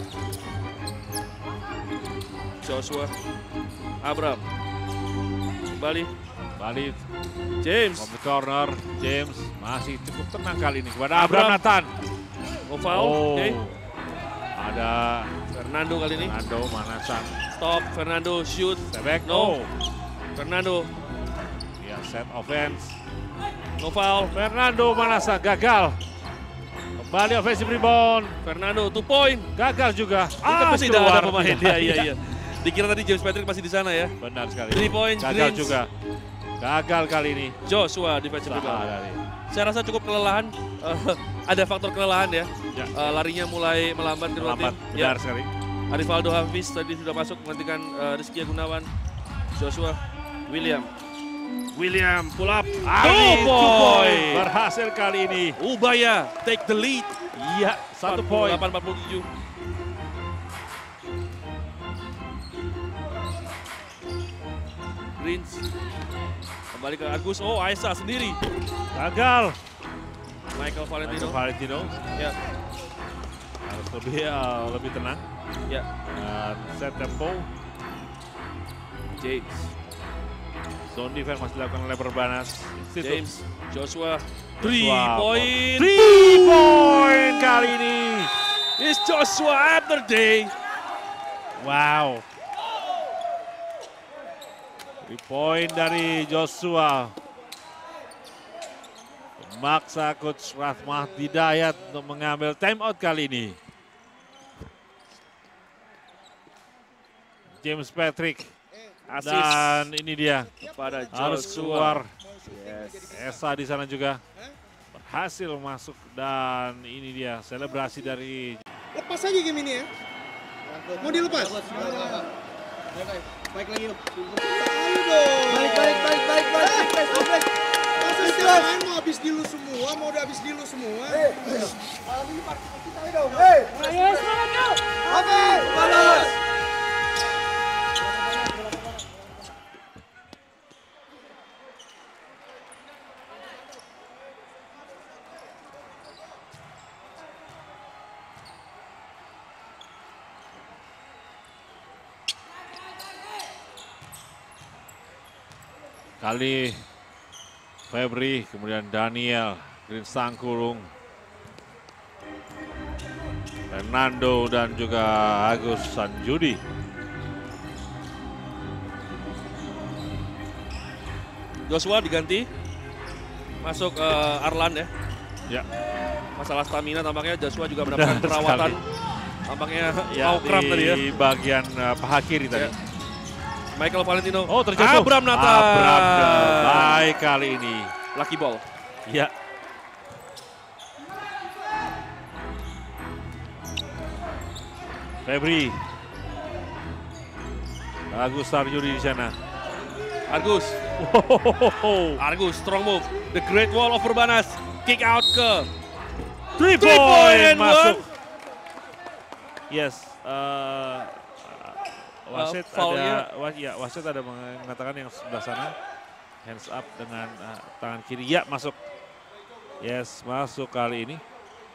Joshua. Abram. Kembali. Balik. James. From the corner. James masih cukup tenang kali ini kepada Abram Nathan. No foul. Oke. Ada Fernando kali ini. Fernando Manasan. Stop. Fernando shoot. Step back. No. Fernando. Ya, set offense. No foul. Fernando Manasa gagal. Kembali offensive rebound. Fernando 2 point. Gagal juga. Masih ada pemain. Iya. Dikira tadi James Patrick masih di sana ya. Benar sekali. 3 point. Gagal Greens. juga. Gagal kali ini. Joshua defensive rebound. Saya rasa cukup kelelahan. Ada faktor kelelahan ya. Larinya mulai melambat kedua tim. Benar sekali. Arif Waldo Hafiz tadi sudah masuk menggantikan Rizkia Gunawan. Joshua. William pull up. 2 point. Berhasil kali ini. Ubaya take the lead. Iya, 1 point. 48-47. Greens. Kembali ke Agus. Oh, Aisa sendiri. Gagal. Michael Valentino. Ya. Harus lebih tenang. Ya. Dan set tempo. James. Zone defense masih dilakukan oleh Perbanas. James. Joshua. 3 point. 3 point kali ini. It's Joshua after day. Wow. 3 point dari Joshua. Memaksa Coach Rahmat Hidayat untuk mengambil timeout kali ini. James Patrick. Dan ini dia. Kepada harus keluar. Yes. Esa di sana juga berhasil masuk dan ini dia selebrasi dari. Lepas aja game ini ya. Mau dilepas? Baik lagi yuk. Ayo dong. Balik. Masa setiap main mau habis di lu semua, mau udah habis di lu semua. Malam ini party kita dong. Ayo semangat yuk. Oke, balas. Kali Febri, kemudian Daniel, Green Sangkurung, Fernando dan juga Agus Sanjudi. Joshua diganti, masuk Arlan ya. Ya. Masalah stamina tampaknya Joshua juga mendapatkan perawatan. Tampaknya Ya, mau kram tadi ya. di bagian paha kiri tadi. Ya. Michael Valentino. Oh, terjatuh. Abram Nathan. Baik kali ini. Lucky ball. Ya. Febri. Agus Sarjudi di sana. Argus. Argus, strong move. The Great Wall of Perbanas. Kick out ke 3 point masuk. One. Yes. Wasit ada mengatakan yang sebelah sana hands up dengan tangan kiri. Ya, masuk. Yes, masuk kali ini.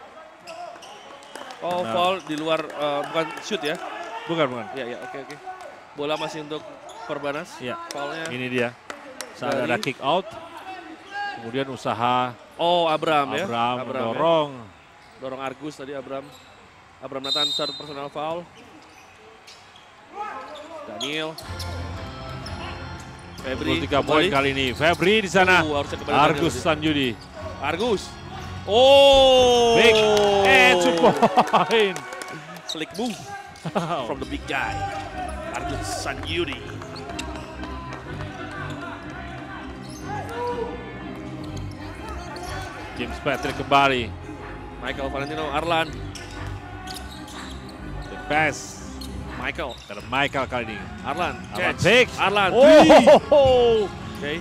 Oh, foul di luar, bukan shoot ya? Bukan. Ya, oke. Bola masih untuk Perbanas. Ya. Foulnya. Ini dia. Saat ada kick out. Kemudian usaha. Oh, Abram ya. Mendorong. Dorong Argus tadi Abram Nathan, third personal foul. Daniel. Febri. 3 poin kali ini. Febri di sana. Argus Sanjudi. Argus. Oh. Big 2 point. Slick move from the big guy. Argus Sanjudi. James Patrick kembali. Michael Valentino, Arlan. The pass. Michael. Karena Michael kali ini. Arlan, Arlan catch. fix. Arlan, Oke.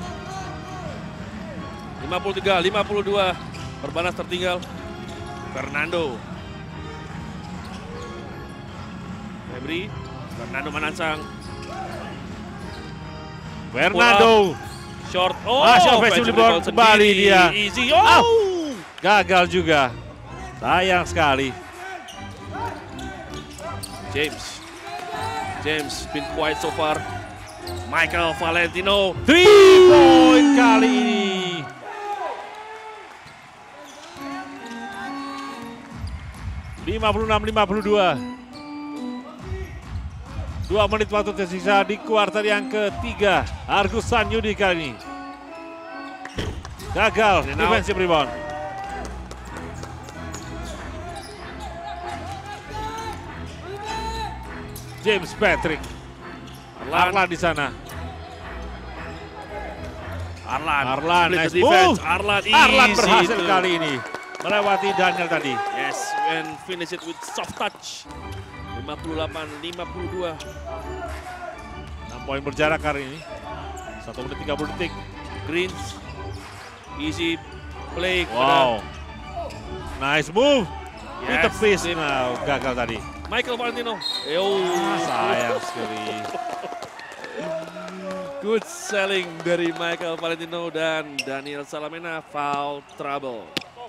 53-52. Perbanas tertinggal. Fernando. Febri. Fernando Manansang. Fernando. Short. Oh, offensive rebound kembali dia. Easy. Gagal juga. Sayang sekali. James been quiet so far. Michael Valentino. 3-point kali ini. (56-52). 2 menit waktu tersisa di kuartal yang ketiga. Argus Sanyudi kali ini. Gagal defensive rebound. James Patrick. Arlan di sana. Arlan nice move. Arlan berhasil kali ini melewati Daniel tadi. Yes, and finish it with soft touch. 58-52. 6 poin berjarak kali ini. 1 menit 30 detik. Greens. Easy play. Wow. Nice move. Yes. Tepis. Nah, gagal tadi. Michael Valentino. Sayang sekali. Good selling dari Michael Valentino dan Daniel Salamena, foul trouble.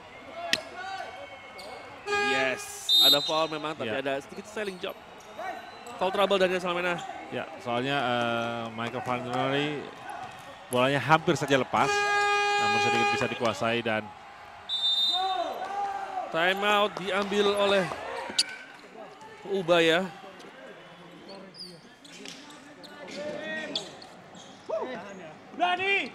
Yes, ada foul memang, tapi ada sedikit selling job. Foul trouble Daniel Salamena. Ya, soalnya Michael Valentino ini bolanya hampir saja lepas, namun sedikit bisa dikuasai dan timeout diambil oleh Ubaya. Berani.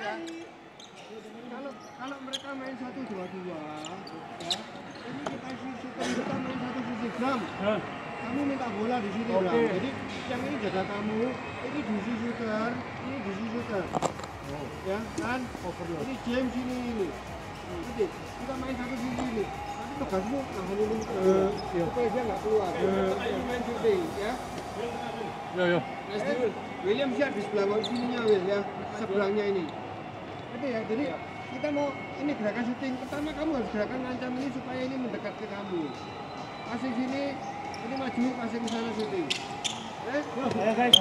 Kalau mereka main 1-2-2, ya, ini kita main 1 sisi Bram. Kamu minta bola di sini, Bram. Jadi yang ini jaga kamu, ini DC shooter, ini DC shooter. Ya kan? Ini James ini. Nanti kita main 1 sisi ini. Nanti tugasmu nahan ini supaya dia nggak keluar. Ini main shooting, ya. Yo. William siap di sebelah sininya, Will, ya. Seberangnya ini. Itu ya, jadi kita mau ini gerakan syuting. Pertama kamu harus gerakan ngancam ini supaya ini mendekat ke kamu. Passing sini, ini maju, passing ke sana syuting. Ya guys,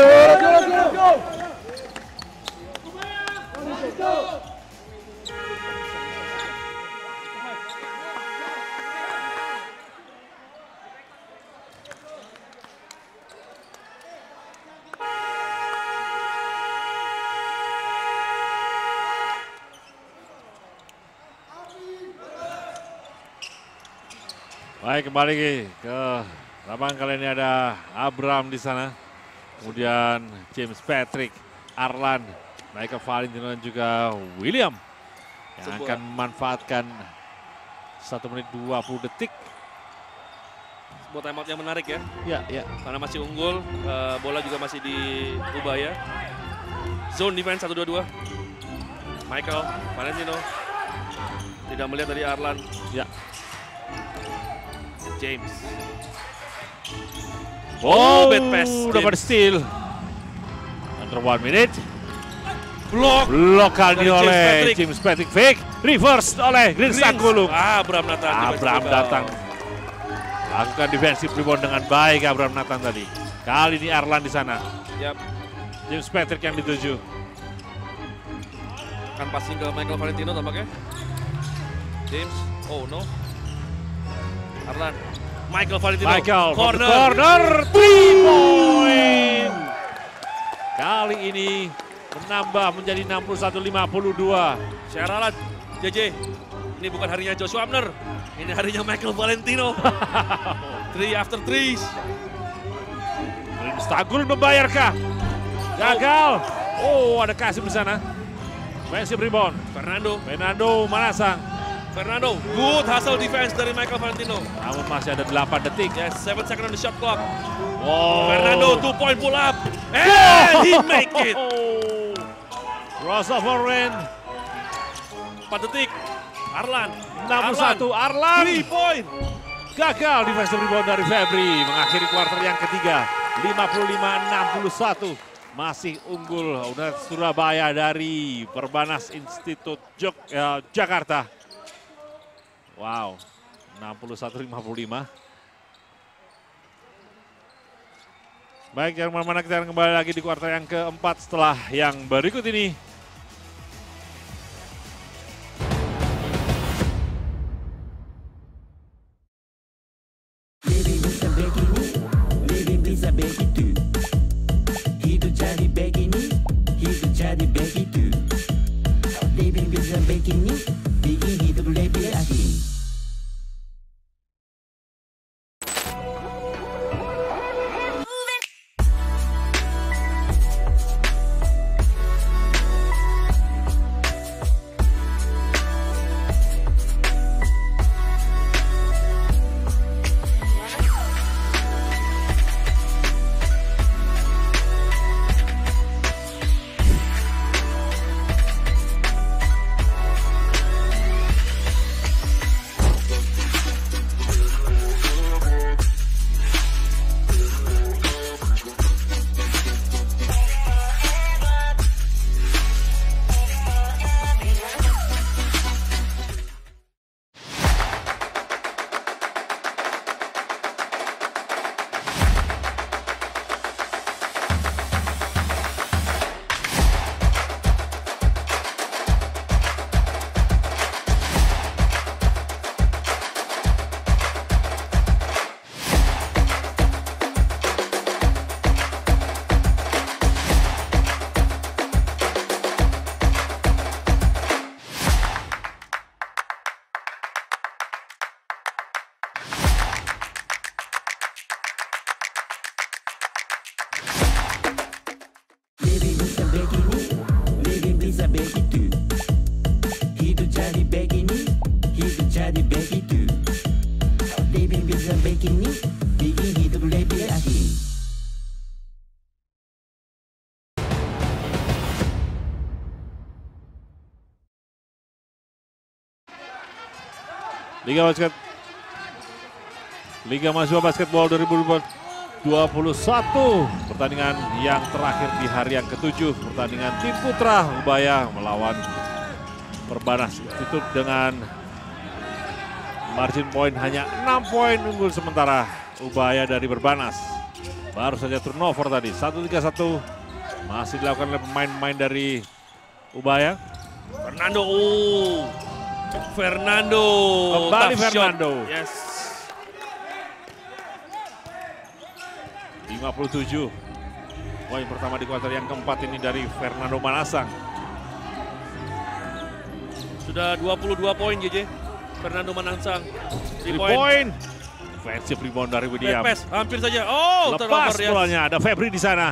go. Baik, kembali ke lapangan kali ini ada Abram di sana. Kemudian James Patrick, Arlan, Michael Valentino dan juga William yang akan memanfaatkan 1 menit 20 detik. Sebuah timeout yang menarik ya. Ya. Karena masih unggul, bola juga masih di Ubaya. Zone defense 1-2-2. Michael Valentino tidak melihat dari Arlan. Ya. James. Bad pass. Dapat steal. Under 1 minute. Blok kali ini oleh James Patrick. Fake. Reverse oleh Green Sanggulung. Abram datang. Lakukan defensive rebound dengan baik Abram Nathan tadi. Kali ini Arlan di sana. Yap. James Patrick yang dituju. Akan passing ke Michael Valentino tampaknya. James. Oh no. Arlan, Michael Valentino, corner 3 point. Kali ini menambah menjadi 61-52. Saya ralat, JJ, ini bukan harinya Joshua Abner, ini harinya Michael Valentino. 3 after 3. Stagul membayarkah? Gagal. Oh, ada Kasim di sana. Offensive rebound. Fernando Manasang. Fernando, good hustle defense dari Michael Valentino. Namun masih ada 8 detik. Yes, 7 seconds on the shot clock. Wow. Fernando 2-point pull up. And he make it. Crossover rain. 4 detik. Arlan. 61 Arlan. 3 point. Gagal defensive rebound dari Febri. Mengakhiri kuarter yang ketiga. 55-61. Masih unggul udah Surabaya dari Perbanas Institut Jakarta. Wow, 61-55. Baik, jangan kemana-mana, kita akan kembali lagi di kuarter yang keempat setelah yang berikut ini. Hidup jadi begini, hidup jadi begitu. Living bisa begini, bikin hidup lebih asik. Begitu, hidup jadi begini, hidup jadi begitu. Living bisa begini, bikin hidup lebih asik. Liga Mahasiswa Basketball 2021, pertandingan yang terakhir di hari yang ke-7, pertandingan tim putra Ubaya melawan Perbanas Institut dengan margin point hanya 6 poin unggul sementara Ubaya dari Perbanas. Baru saja turnover tadi, 1-3-1 masih dilakukan oleh pemain-pemain dari Ubaya. Fernando. Kembali Fernando. Yes. 57. Poin pertama di kuarter yang keempat ini dari Fernando Manasang. Sudah 22 poin JJ. Fernando Manasang. 3 poin. Defensive rebound dari William. Pass, hampir saja. Oh, lepas bolanya. Ada Febri di sana.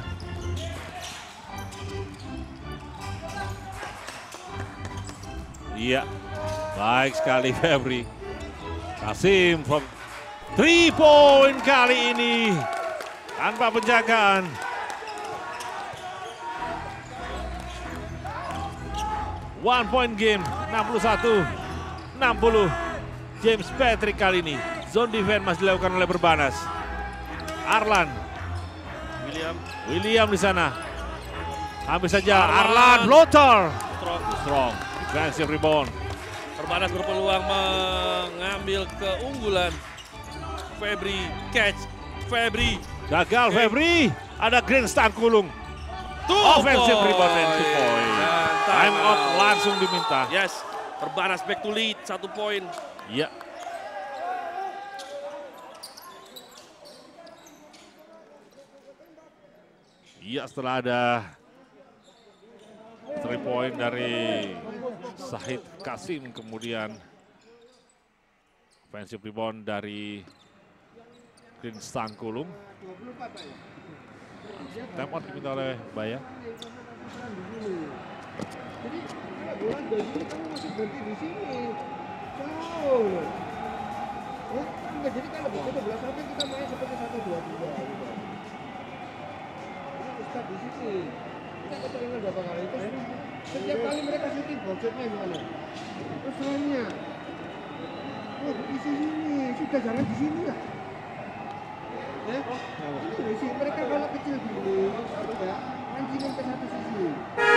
Iya. Baik sekali Febri. Kasim from 3 point kali ini. Tanpa penjagaan. One point game, 61-60. James Patrick kali ini. Zone defense masih dilakukan oleh Perbanas. Arlan. William di sana. Hampir saja Arlan floater. Strong. Defensive rebound. Perbanas berpeluang mengambil keunggulan. Febri catch. Febri. Gagal Febri. Ada Green Stangkulung. Offensive rebound and 2 point. Time out langsung diminta. Yes. Perbanas back to lead 1 poin. Iya. Iya, setelah ada 3 point dari Sahid Kasim, kemudian offensive rebound dari Green Stangkulung. Time out diminta oleh Baya. Jadi bola jadi kamu masih berhenti di sini. Jauh. Enggak, jadi kalau begitu bola sampai kita main seperti 1-2-3 gitu. Ini start di sini. Kita keteringan berapa kali itu. Setiap kali mereka shooting, ball shotnya gimana? Terus lainnya. Oh, di sini. Sudah jangan di sini lah. Ya? Itu sih. Mereka kalau kecil gini, ya, mancingin ke satu sisi.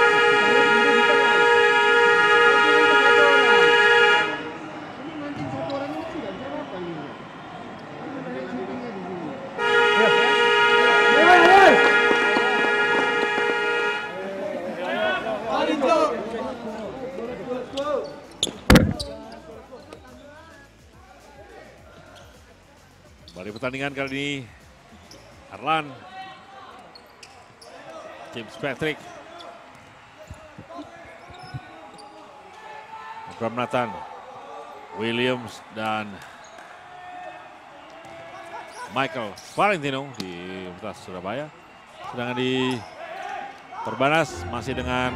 Ini mancing satu orang ini sudah bisa apa ini? Ini dari shootingnya di sini. Dari pertandingan kali ini, Arlan, James Patrick, Abram Nathan, Williams, dan Michael Valentino di Universitas Surabaya. Sedangkan di Perbanas masih dengan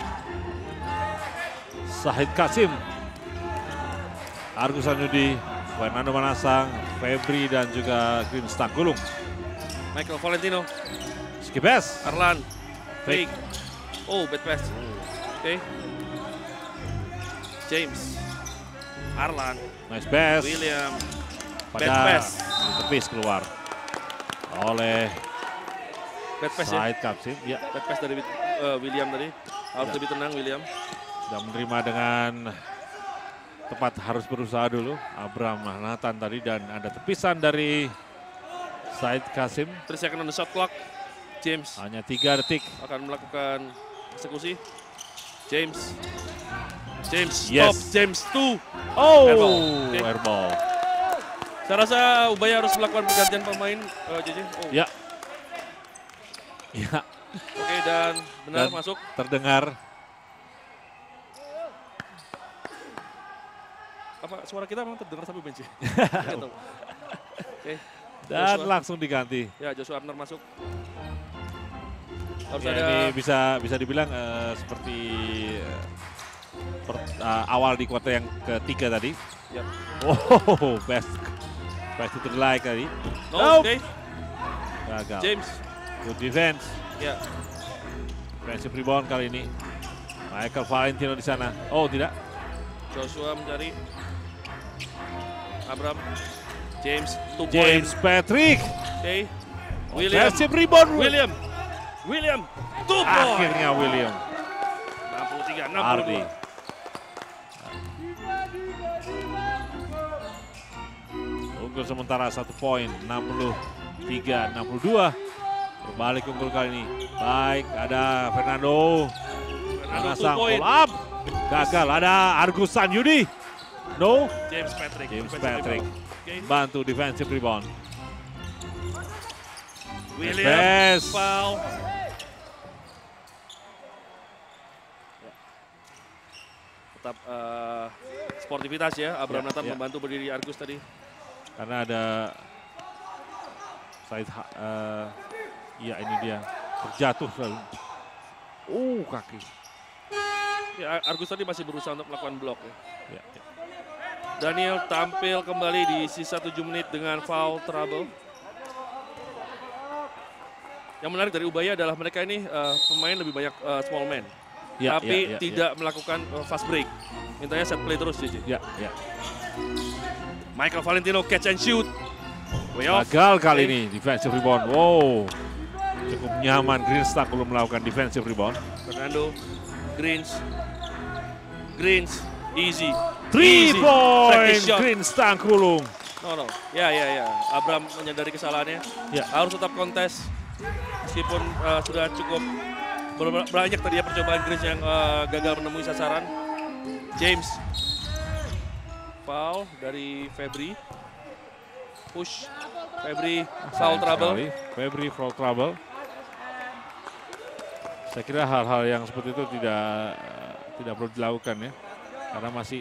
Sahid Kasim, Argus Anyudi, Fernando Manasang, Febri, dan juga Green Stangkulung. Michael Valentino. Skibes. Arlan. Fake. Oh, bad pass. Oke. James. Arlan. Nice pass. William. Pada Bad pass. tepis keluar oleh Bad pass Sahid ya. Kasim. Ya. Bad pass dari William tadi. Harus lebih tenang William. Sudah menerima dengan tepat, harus berusaha dulu. Abram Nathan tadi, dan ada tepisan dari Sahid Kasim. 3 second on the shot clock. James. Hanya 3 detik. Akan melakukan eksekusi. James. James Yes. stop. James 2. Oh, Airball. Okay. airball. Saya rasa Ubaya harus melakukan pergantian pemain, JJ. Oh. Ya. Ya. Oke, dan benar Dan masuk. Terdengar. Apa suara kita memang terdengar sampai bench? Oke. Dan Joshua. langsung diganti. Ya, Joshua Abner masuk. Harus Ya, ada. ini bisa dibilang seperti awal di kuarter yang ketiga tadi. Ya. Oh, best to the like tadi. No, oke. Gagal. James. Good defense. Ya. Defensive rebound kali ini. Michael Valentino di sana. Oh, tidak. Joshua mencari. Abram. James 2 James point. Patrick. Oke. William. Offensive rebound. William 2 point. Akhirnya William. 63-62. Ardi. Unggul sementara 1 poin, 63-62. Berbalik unggul kali ini. Baik, ada Fernando. Manasang pull up. Gagal, ada Argus Anyudi. No. James Patrick. James Defensive Patrick. rebound. Okay. Bantu defensive rebound. William. Best. Foul. Tetap sportivitas ya. Abram Nathan membantu berdiri Argus tadi. Karena ada Said, iya ini dia terjatuh selalu. Kaki. Ya, Argus tadi masih berusaha untuk melakukan blok ya. Ya. Daniel tampil kembali di sisa 7 menit dengan foul trouble. Yang menarik dari Ubaya adalah mereka ini pemain lebih banyak small man. Ya, tapi tidak melakukan fast break. Mintanya set play terus, JJ. Ya. Michael Valentino catch and shoot. Way off. Gagal kali ini defensive rebound. Wow. Cukup nyaman Greenstack belum melakukan defensive rebound. Fernando, Greens, easy. 3 point Greenstack Kulung. No. Ya. Abram menyadari kesalahannya. Ya. Harus tetap kontes. Meskipun sudah cukup banyak tadi ya percobaan Greens yang gagal menemui sasaran. James. Foul dari Febri. Push. Febri foul trouble. Febri foul trouble. Saya kira hal-hal yang seperti itu tidak perlu dilakukan ya. Karena masih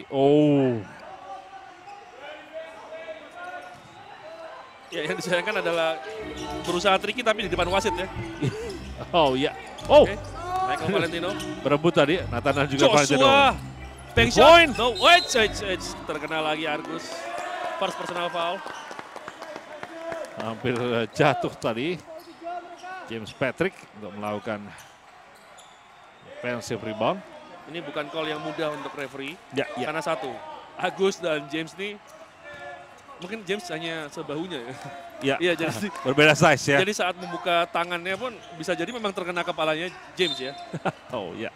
Ya, yang disayangkan adalah berusaha tricky tapi di depan wasit ya. Okay. Michael Valentino. Berebut tadi, Nathan juga Valentino. Joshua. Bank shot. No, wait. Terkena lagi Argus. First personal foul. Hampir jatuh tadi. James Patrick untuk melakukan offensive rebound. Ini bukan call yang mudah untuk referee. Ya. Karena satu, Agus dan James ini mungkin James hanya sebahunya ya. Ya, iya, jadi berbeda size ya. Jadi saat membuka tangannya pun bisa jadi memang terkena kepalanya James ya. Oh ya.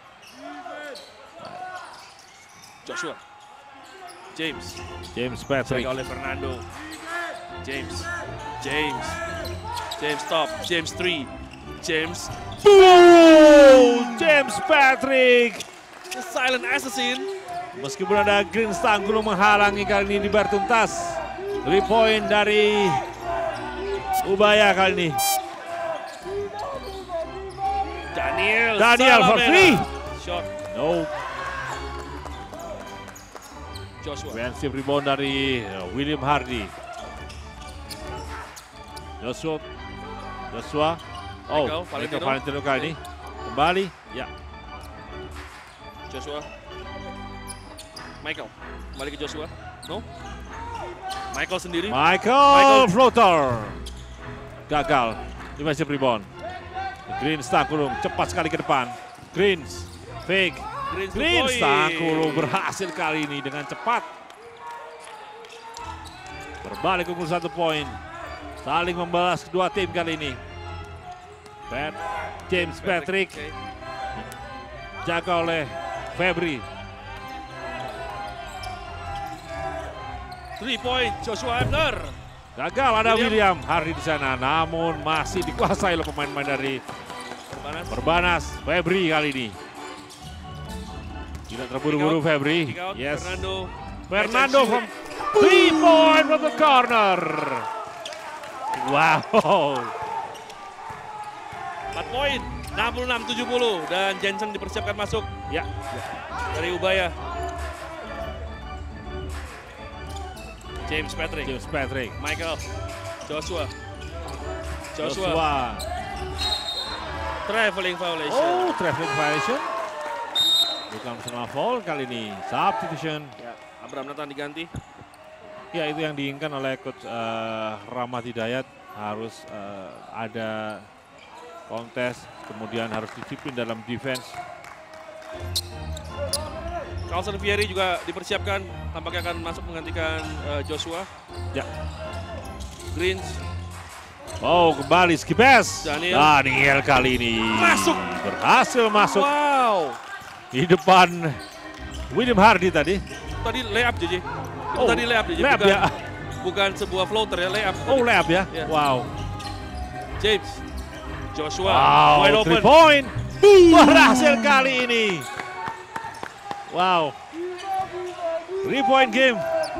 Joshua. James Patrick. oleh Fernando. James stop. James 3. James. Boom! James Patrick. The silent assassin. Meskipun ada Green Stanggulung menghalangi kali ini dibayar tuntas. 3 point dari Ubaya kali ini. Daniel for 3. Shot. No. Joshua. Offensive rebound dari William Hardy. Joshua. Oh, Valentino kali ini. Kembali, ya. Joshua. Michael. Kembali ke Joshua. No. Michael sendiri. Michael floater. Gagal. Defensive rebound. Green Stanggulung cepat sekali ke depan. Greens. Fake. Green Stanggulung berhasil kali ini dengan cepat. Berbalik unggul 1 poin. Saling membalas kedua tim kali ini. James Patrick. Jaga oleh Febri. 3 point Joshua Abner. Gagal ada William Hardy di sana, namun masih dikuasai oleh pemain-pemain dari Perbanas. Febri kali ini. Tidak terburu-buru Febri. Yes. Fernando from 3 point from the corner. Wow. 4 poin, 66-70 dan Jensen dipersiapkan masuk. Ya. Dari Ubaya. James Patrick. Michael. Joshua. Traveling violation. Oh, traveling violation. Bukan personal foul kali ini. Substitution. Ya, Abraham Nathan diganti. Ya, itu yang diinginkan oleh coach Rahmat Hidayat. Harus ada kontes, kemudian harus disiplin dalam defense. Carlson Fieri juga dipersiapkan, tampaknya akan masuk menggantikan Joshua. Ya. Greens. Oh, kembali Skipes. Daniel kali ini berhasil masuk. Wow. Di depan William Hardy tadi. Tadi layup JJ. Tadi layup JJ. Layup ya. Bukan sebuah floater ya, layup. Oh, layup ya. Yeah. Wow. James. Joshua. Wow, wide open. 3 point. Berhasil kali ini. Wow. 3 point game.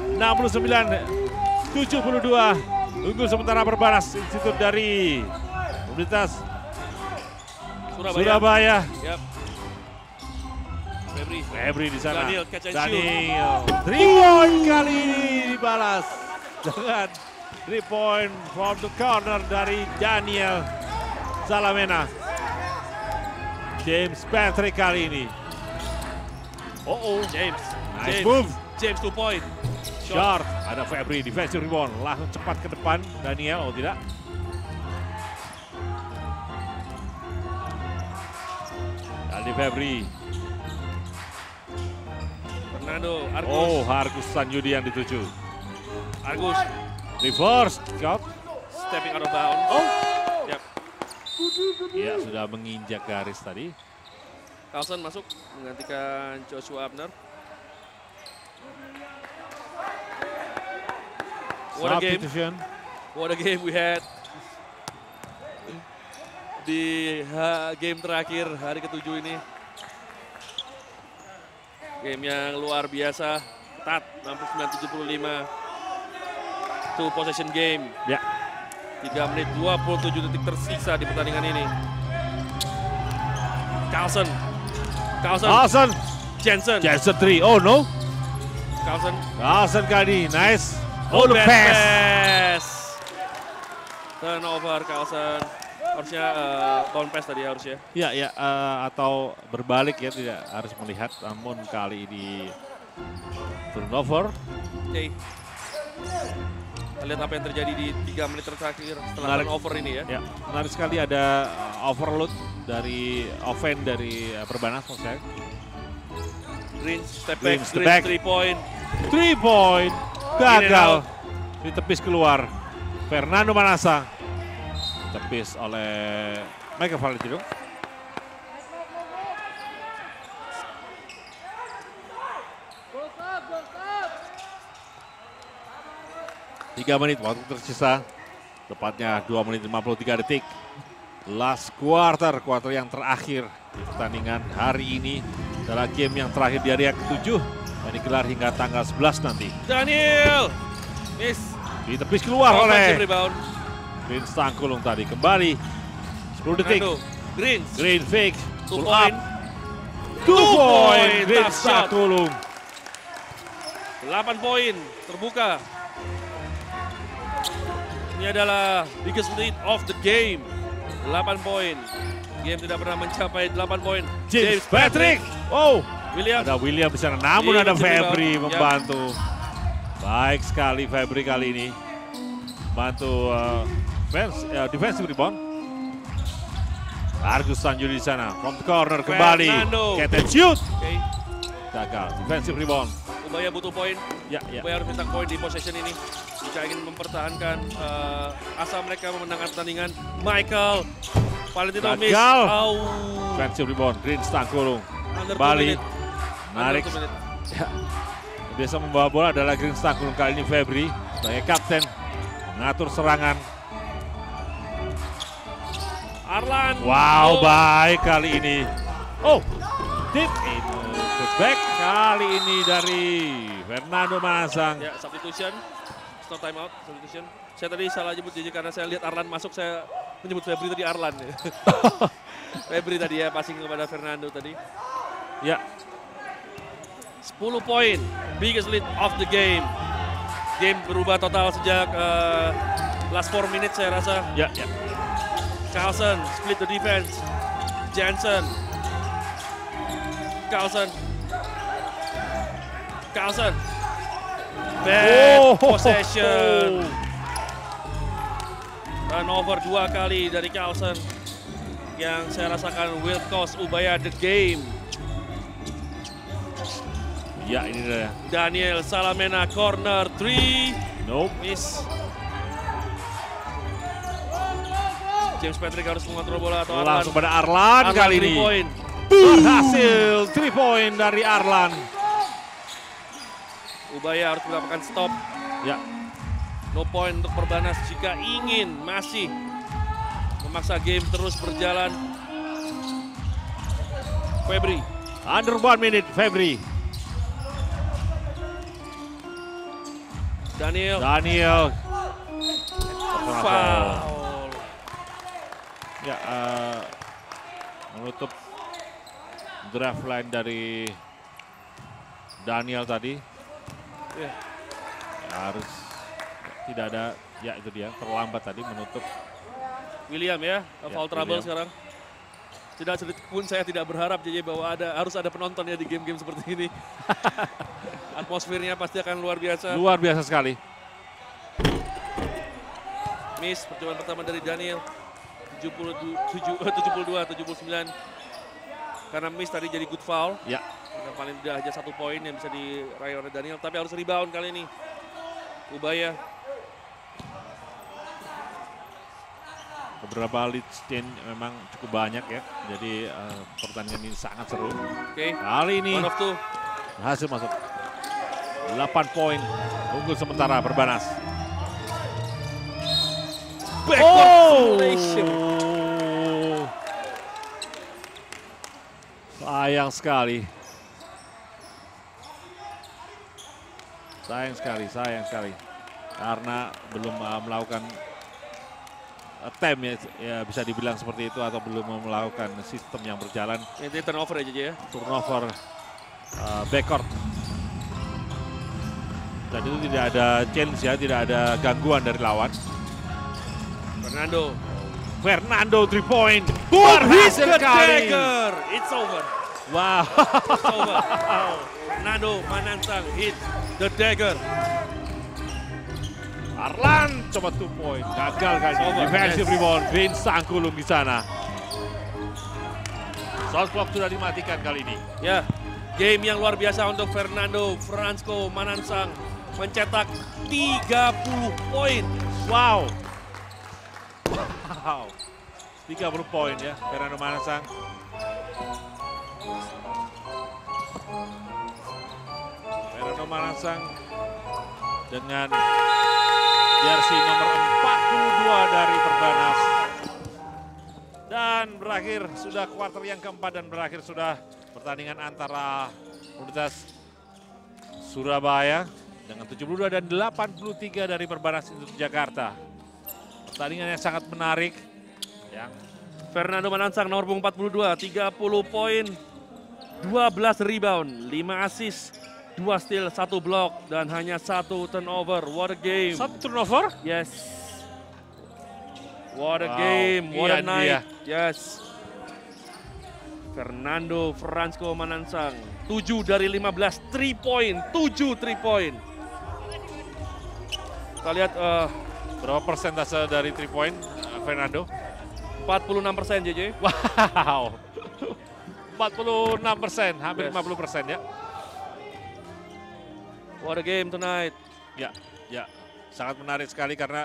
69-72. Unggul sementara Perbanas Institut dari Universitas Surabaya. Yep. Febri di sana. Daniel, catch and Daniel. 3 point kali ini dibalas dengan 3 point from the corner dari Daniel Salamena. James Patrick kali ini. James. Nice move. James 2 point. Short. Ada Febri defensive rebound. Langsung cepat ke depan. Daniel, oh tidak. Kali Febri. Fernando, Argus. Oh, Argus Sanyudi yang dituju. Argus. Reverse cut. Stepping out of bounds. Oh. Yep. Ya, sudah menginjak garis tadi. Carlson masuk menggantikan Joshua Abner. What a game. What a game we had. Di game terakhir hari ke-7 ini. Game yang luar biasa, ketat, 69-75. 2 possession game. Ya. 3 menit 27 detik tersisa di pertandingan ini. Carlson. Jensen 3. Oh no. Carlson kali nice. Oh, pass. Turnover Carlson. Harusnya down pass tadi harusnya. Ya, atau berbalik ya, tidak harus melihat, namun kali ini turnover. Oke. Kita lihat apa yang terjadi di 3 menit terakhir setelah turnover ini ya. Ya, menarik sekali ada overload dari offense dari Perbanas maksud saya. Green step Green back, step Green back. 3 point. 3 point. Gagal. Ditepis keluar. Fernando Manasa. Tepis oleh Michael Valentino. Tiga menit waktu tersisa. Tepatnya 2 menit 53 detik. Last quarter yang terakhir di pertandingan hari ini adalah game yang terakhir di area ke-7 yang digelar hingga tanggal 11 nanti. Daniel, miss. Ditepis keluar oleh rebound. Green Stangkulung tadi kembali 10 detik. Green fake, pull up, 2 point, Green Stangkulung. 8 poin terbuka. Ini adalah biggest lead of the game. 8 poin. Game tidak pernah mencapai 8 poin. James Patrick. Oh, William. Ada William di sana, namun ada Febri rebound. membantu. Baik sekali Febri kali ini. Bantu defensive rebound. Argus Sanjuri di sana, from the corner kembali. Catch and shoot. Gagal, defensive rebound. Ubaya butuh poin. Ya. Ubaya harus minta poin di possession ini jika ingin mempertahankan asa mereka memenangkan pertandingan. Michael Valentino miss. Defensive rebound, Green Stangkulung. Kembali, menarik. Ya. Biasa membawa bola adalah Green Stangkulung, kali ini Febri sebagai kapten mengatur serangan. Arlan. Wow, baik kali ini. Oh, deep in. Back kali ini dari Fernando Manasang. Ya, substitution. Stop time out, substitution. Saya tadi salah nyebut JJ karena saya lihat Arlan masuk, saya menyebut Febri tadi Arlan. Febri tadi ya, passing kepada Fernando tadi. Ya. 10 poin, biggest lead of the game. Game berubah total sejak last 4 minutes saya rasa. Ya. Carlson split the defense. Jensen. Carlson. Bad possession. Turnover 2 kali dari Carlson yang saya rasakan will cost Ubaya the game. Ya, ini dia. Daniel Salamena corner 3. Nope. Miss. James Patrick harus mengontrol bola atau Arlan. Langsung pada Arlan kali ini. Point. Berhasil 3 point dari Arlan. Ubaya harus mendapatkan stop. Ya. No point untuk Perbanas jika ingin masih memaksa game terus berjalan. Febri. Under 1 minute, Febri. Daniel. Foul. Ya, menutup draft line dari Daniel tadi. Ya. Harus tidak ada, ya itu dia, terlambat tadi menutup. William ya, foul trouble sekarang. Tidak sedikit pun saya tidak berharap JJ bahwa harus ada penonton ya di game-game seperti ini. Atmosfernya pasti akan luar biasa. Luar biasa sekali. Miss, percobaan pertama dari Daniel. 72, 79. Karena miss tadi jadi good foul. Ya. Karena paling tidak hanya 1 poin yang bisa diraih oleh Daniel. Tapi harus rebound kali ini. Ubaya. Beberapa lead change memang cukup banyak ya. Jadi pertandingan ini sangat seru. Kali ini berhasil masuk. 8 poin. Unggul sementara Perbanas. Sayang sekali. Sayang sekali. Karena belum melakukan attempt ya bisa dibilang seperti itu, atau belum melakukan sistem yang berjalan. Ini turnover aja ya. Turnover backcourt. Dan itu tidak ada chance ya, tidak ada gangguan dari lawan. Fernando 3 point. Berhasil kali. It's over. Wow. It's over. Fernando Manansang hit the dagger. Arlan coba 2 point. Gagal kali. Defensive rebound. Green Stangkulung di sana. Shot clock sudah dimatikan kali ini. Ya. Game yang luar biasa untuk Fernando Francisco Manansang mencetak 30 poin. Wow. 30 poin ya Fernando Manansang. Fernando Manansang dengan jersey nomor 42 dari Perbanas. Dan berakhir sudah kuarter yang keempat dan berakhir sudah pertandingan antara Universitas Surabaya dengan 72 dan 83 dari Perbanas Institut Jakarta. Pertandingan yang sangat menarik. Yang Fernando Manansang nomor punggung 42, 30 poin, 12 rebound, 5 assist, 2 steal, 1 block, dan hanya 1 turnover. What a game. 1 turnover? Yes. What a game, what a night. Yes. Fernando Francisco Manansang, 7 dari 15 3 point, 7 3 point. Kita lihat berapa persentase dari 3 point Fernando? 46% JJ. Wow. 46%, hampir 50% ya. What a game tonight. Ya, sangat menarik sekali karena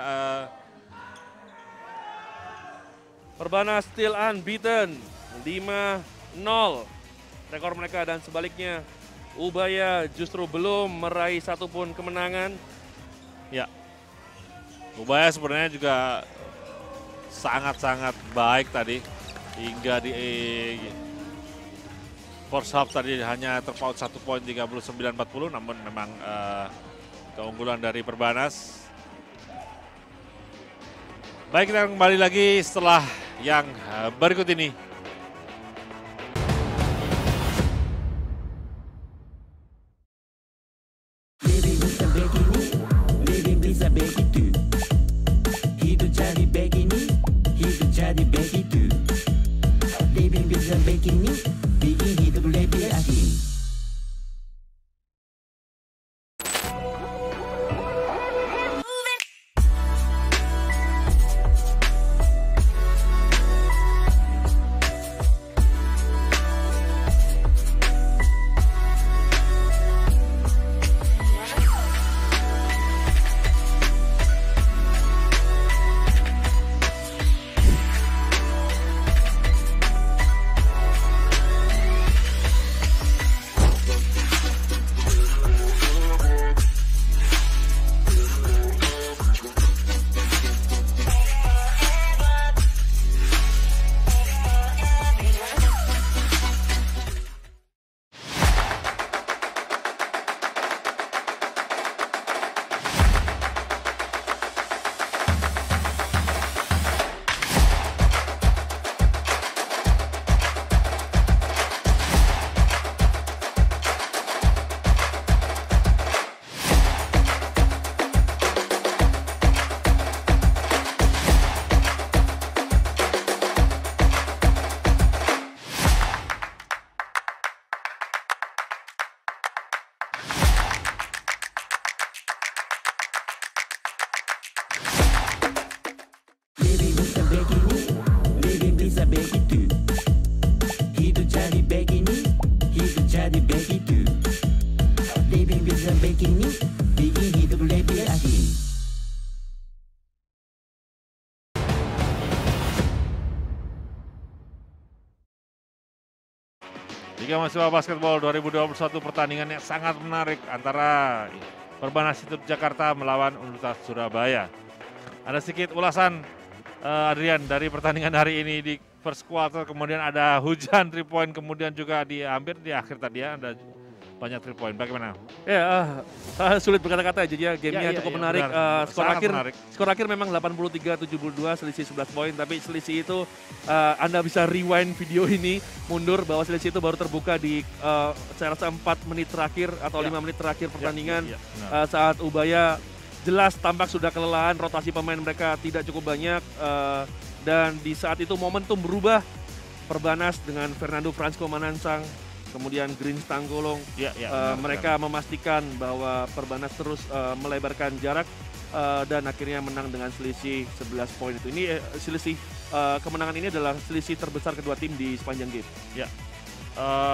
Perbanas still unbeaten, 5-0 rekor mereka, dan sebaliknya Ubaya justru belum meraih satupun kemenangan. Ya, Ubaya sebenarnya juga sangat-sangat baik tadi hingga di first half tadi hanya terpaut 1 poin 39-40, namun memang keunggulan dari Perbanas. Baik, kita kembali lagi setelah yang berikut ini. Liga Mahasiswa Basketball 2021 pertandingan yang sangat menarik antara Perbanas Institut Jakarta melawan Universitas Surabaya. Ada sedikit ulasan Adrian dari pertandingan hari ini di first quarter, kemudian ada hujan 3 point, kemudian juga hampir di akhir tadi ya ada banyak 3 point. Bagaimana? Ya, sulit berkata-kata aja ya, gamenya cukup menarik. Skor akhir memang 83-72, selisih 11 poin, tapi selisih itu Anda bisa rewind video ini mundur bahwa selisih itu baru terbuka di saya rasa 4 menit terakhir atau 5 menit terakhir pertandingan saat Ubaya jelas tampak sudah kelelahan, rotasi pemain mereka tidak cukup banyak, dan di saat itu momentum berubah. Perbanas dengan Fernando Francisco Manansang, kemudian Green Tanggolong, mereka memastikan bahwa Perbanas terus melebarkan jarak dan akhirnya menang dengan selisih 11 poin itu. Ini selisih kemenangan ini adalah selisih terbesar kedua tim di sepanjang game. Ya,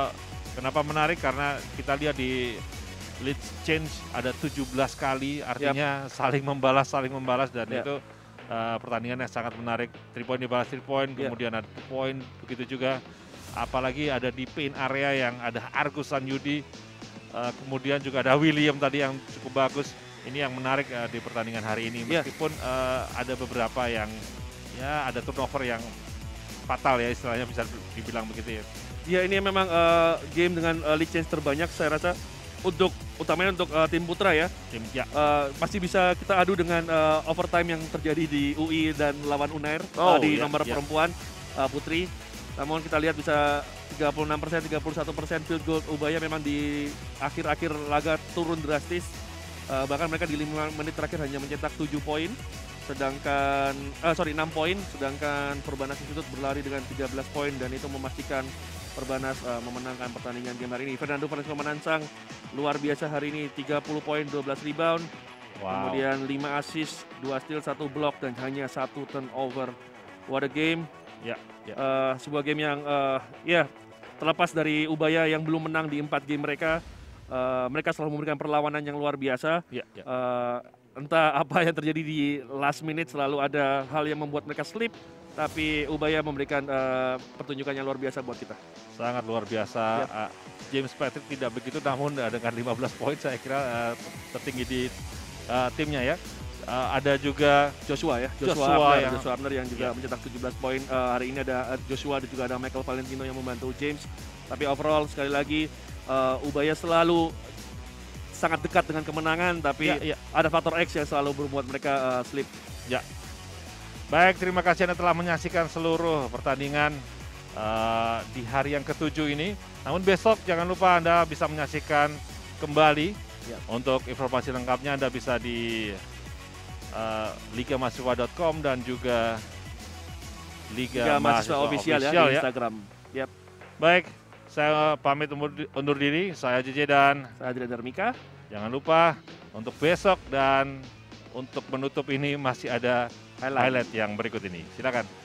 Kenapa menarik? Karena kita lihat di lead change ada 17 kali, artinya saling membalas dan itu pertandingan yang sangat menarik. 3 point dibalas 3 point, kemudian ada 2 point, begitu juga. Apalagi ada di paint area yang ada Argus Sanyudi, kemudian juga ada William tadi yang cukup bagus. Ini yang menarik di pertandingan hari ini, meskipun ada beberapa yang ya ada turnover yang fatal ya, istilahnya bisa dibilang begitu ya. Ya, ini memang game dengan lead change terbanyak saya rasa utamanya untuk tim putra ya. Pasti bisa kita adu dengan overtime yang terjadi di UI dan lawan Unair di nomor perempuan putri. Namun kita lihat bisa 36%, 31% field goal Ubaya memang di akhir-akhir laga turun drastis. Bahkan mereka di 5 menit terakhir hanya mencetak 7 poin. Sedangkan 6 poin, sedangkan Perbanas Institut berlari dengan 13 poin dan itu memastikan Perbanas memenangkan pertandingan game hari ini. Fernando Francisco Manansang luar biasa hari ini, 30 poin, 12 rebound, kemudian 5 assist, 2 steal, 1 block dan hanya 1 turnover. What a game. Sebuah game yang terlepas dari Ubaya yang belum menang di 4 game mereka, mereka selalu memberikan perlawanan yang luar biasa. Entah apa yang terjadi di last minute, selalu ada hal yang membuat mereka slip, tapi Ubaya memberikan pertunjukan yang luar biasa buat kita. Sangat luar biasa. James Patrick tidak begitu, namun dengan 15 poin saya kira tertinggi di timnya ya. Ada juga Joshua Abner yang juga mencetak 17 poin. Hari ini ada Joshua dan juga ada Michael Valentino yang membantu James. Tapi overall sekali lagi Ubaya selalu sangat dekat dengan kemenangan, tapi ada faktor X yang selalu membuat mereka slip. Baik, terima kasih Anda telah menyaksikan seluruh pertandingan di hari yang ke-7 ini. Namun besok jangan lupa Anda bisa menyaksikan kembali. Untuk informasi lengkapnya Anda bisa di ligamahasiswa.com dan juga Liga Mahasiswa Official ya di Instagram. Baik, saya pamit undur diri. Saya JJ dan saya Adrian Darmika. Jangan lupa untuk besok dan untuk menutup ini masih ada highlight yang berikut ini. Silakan.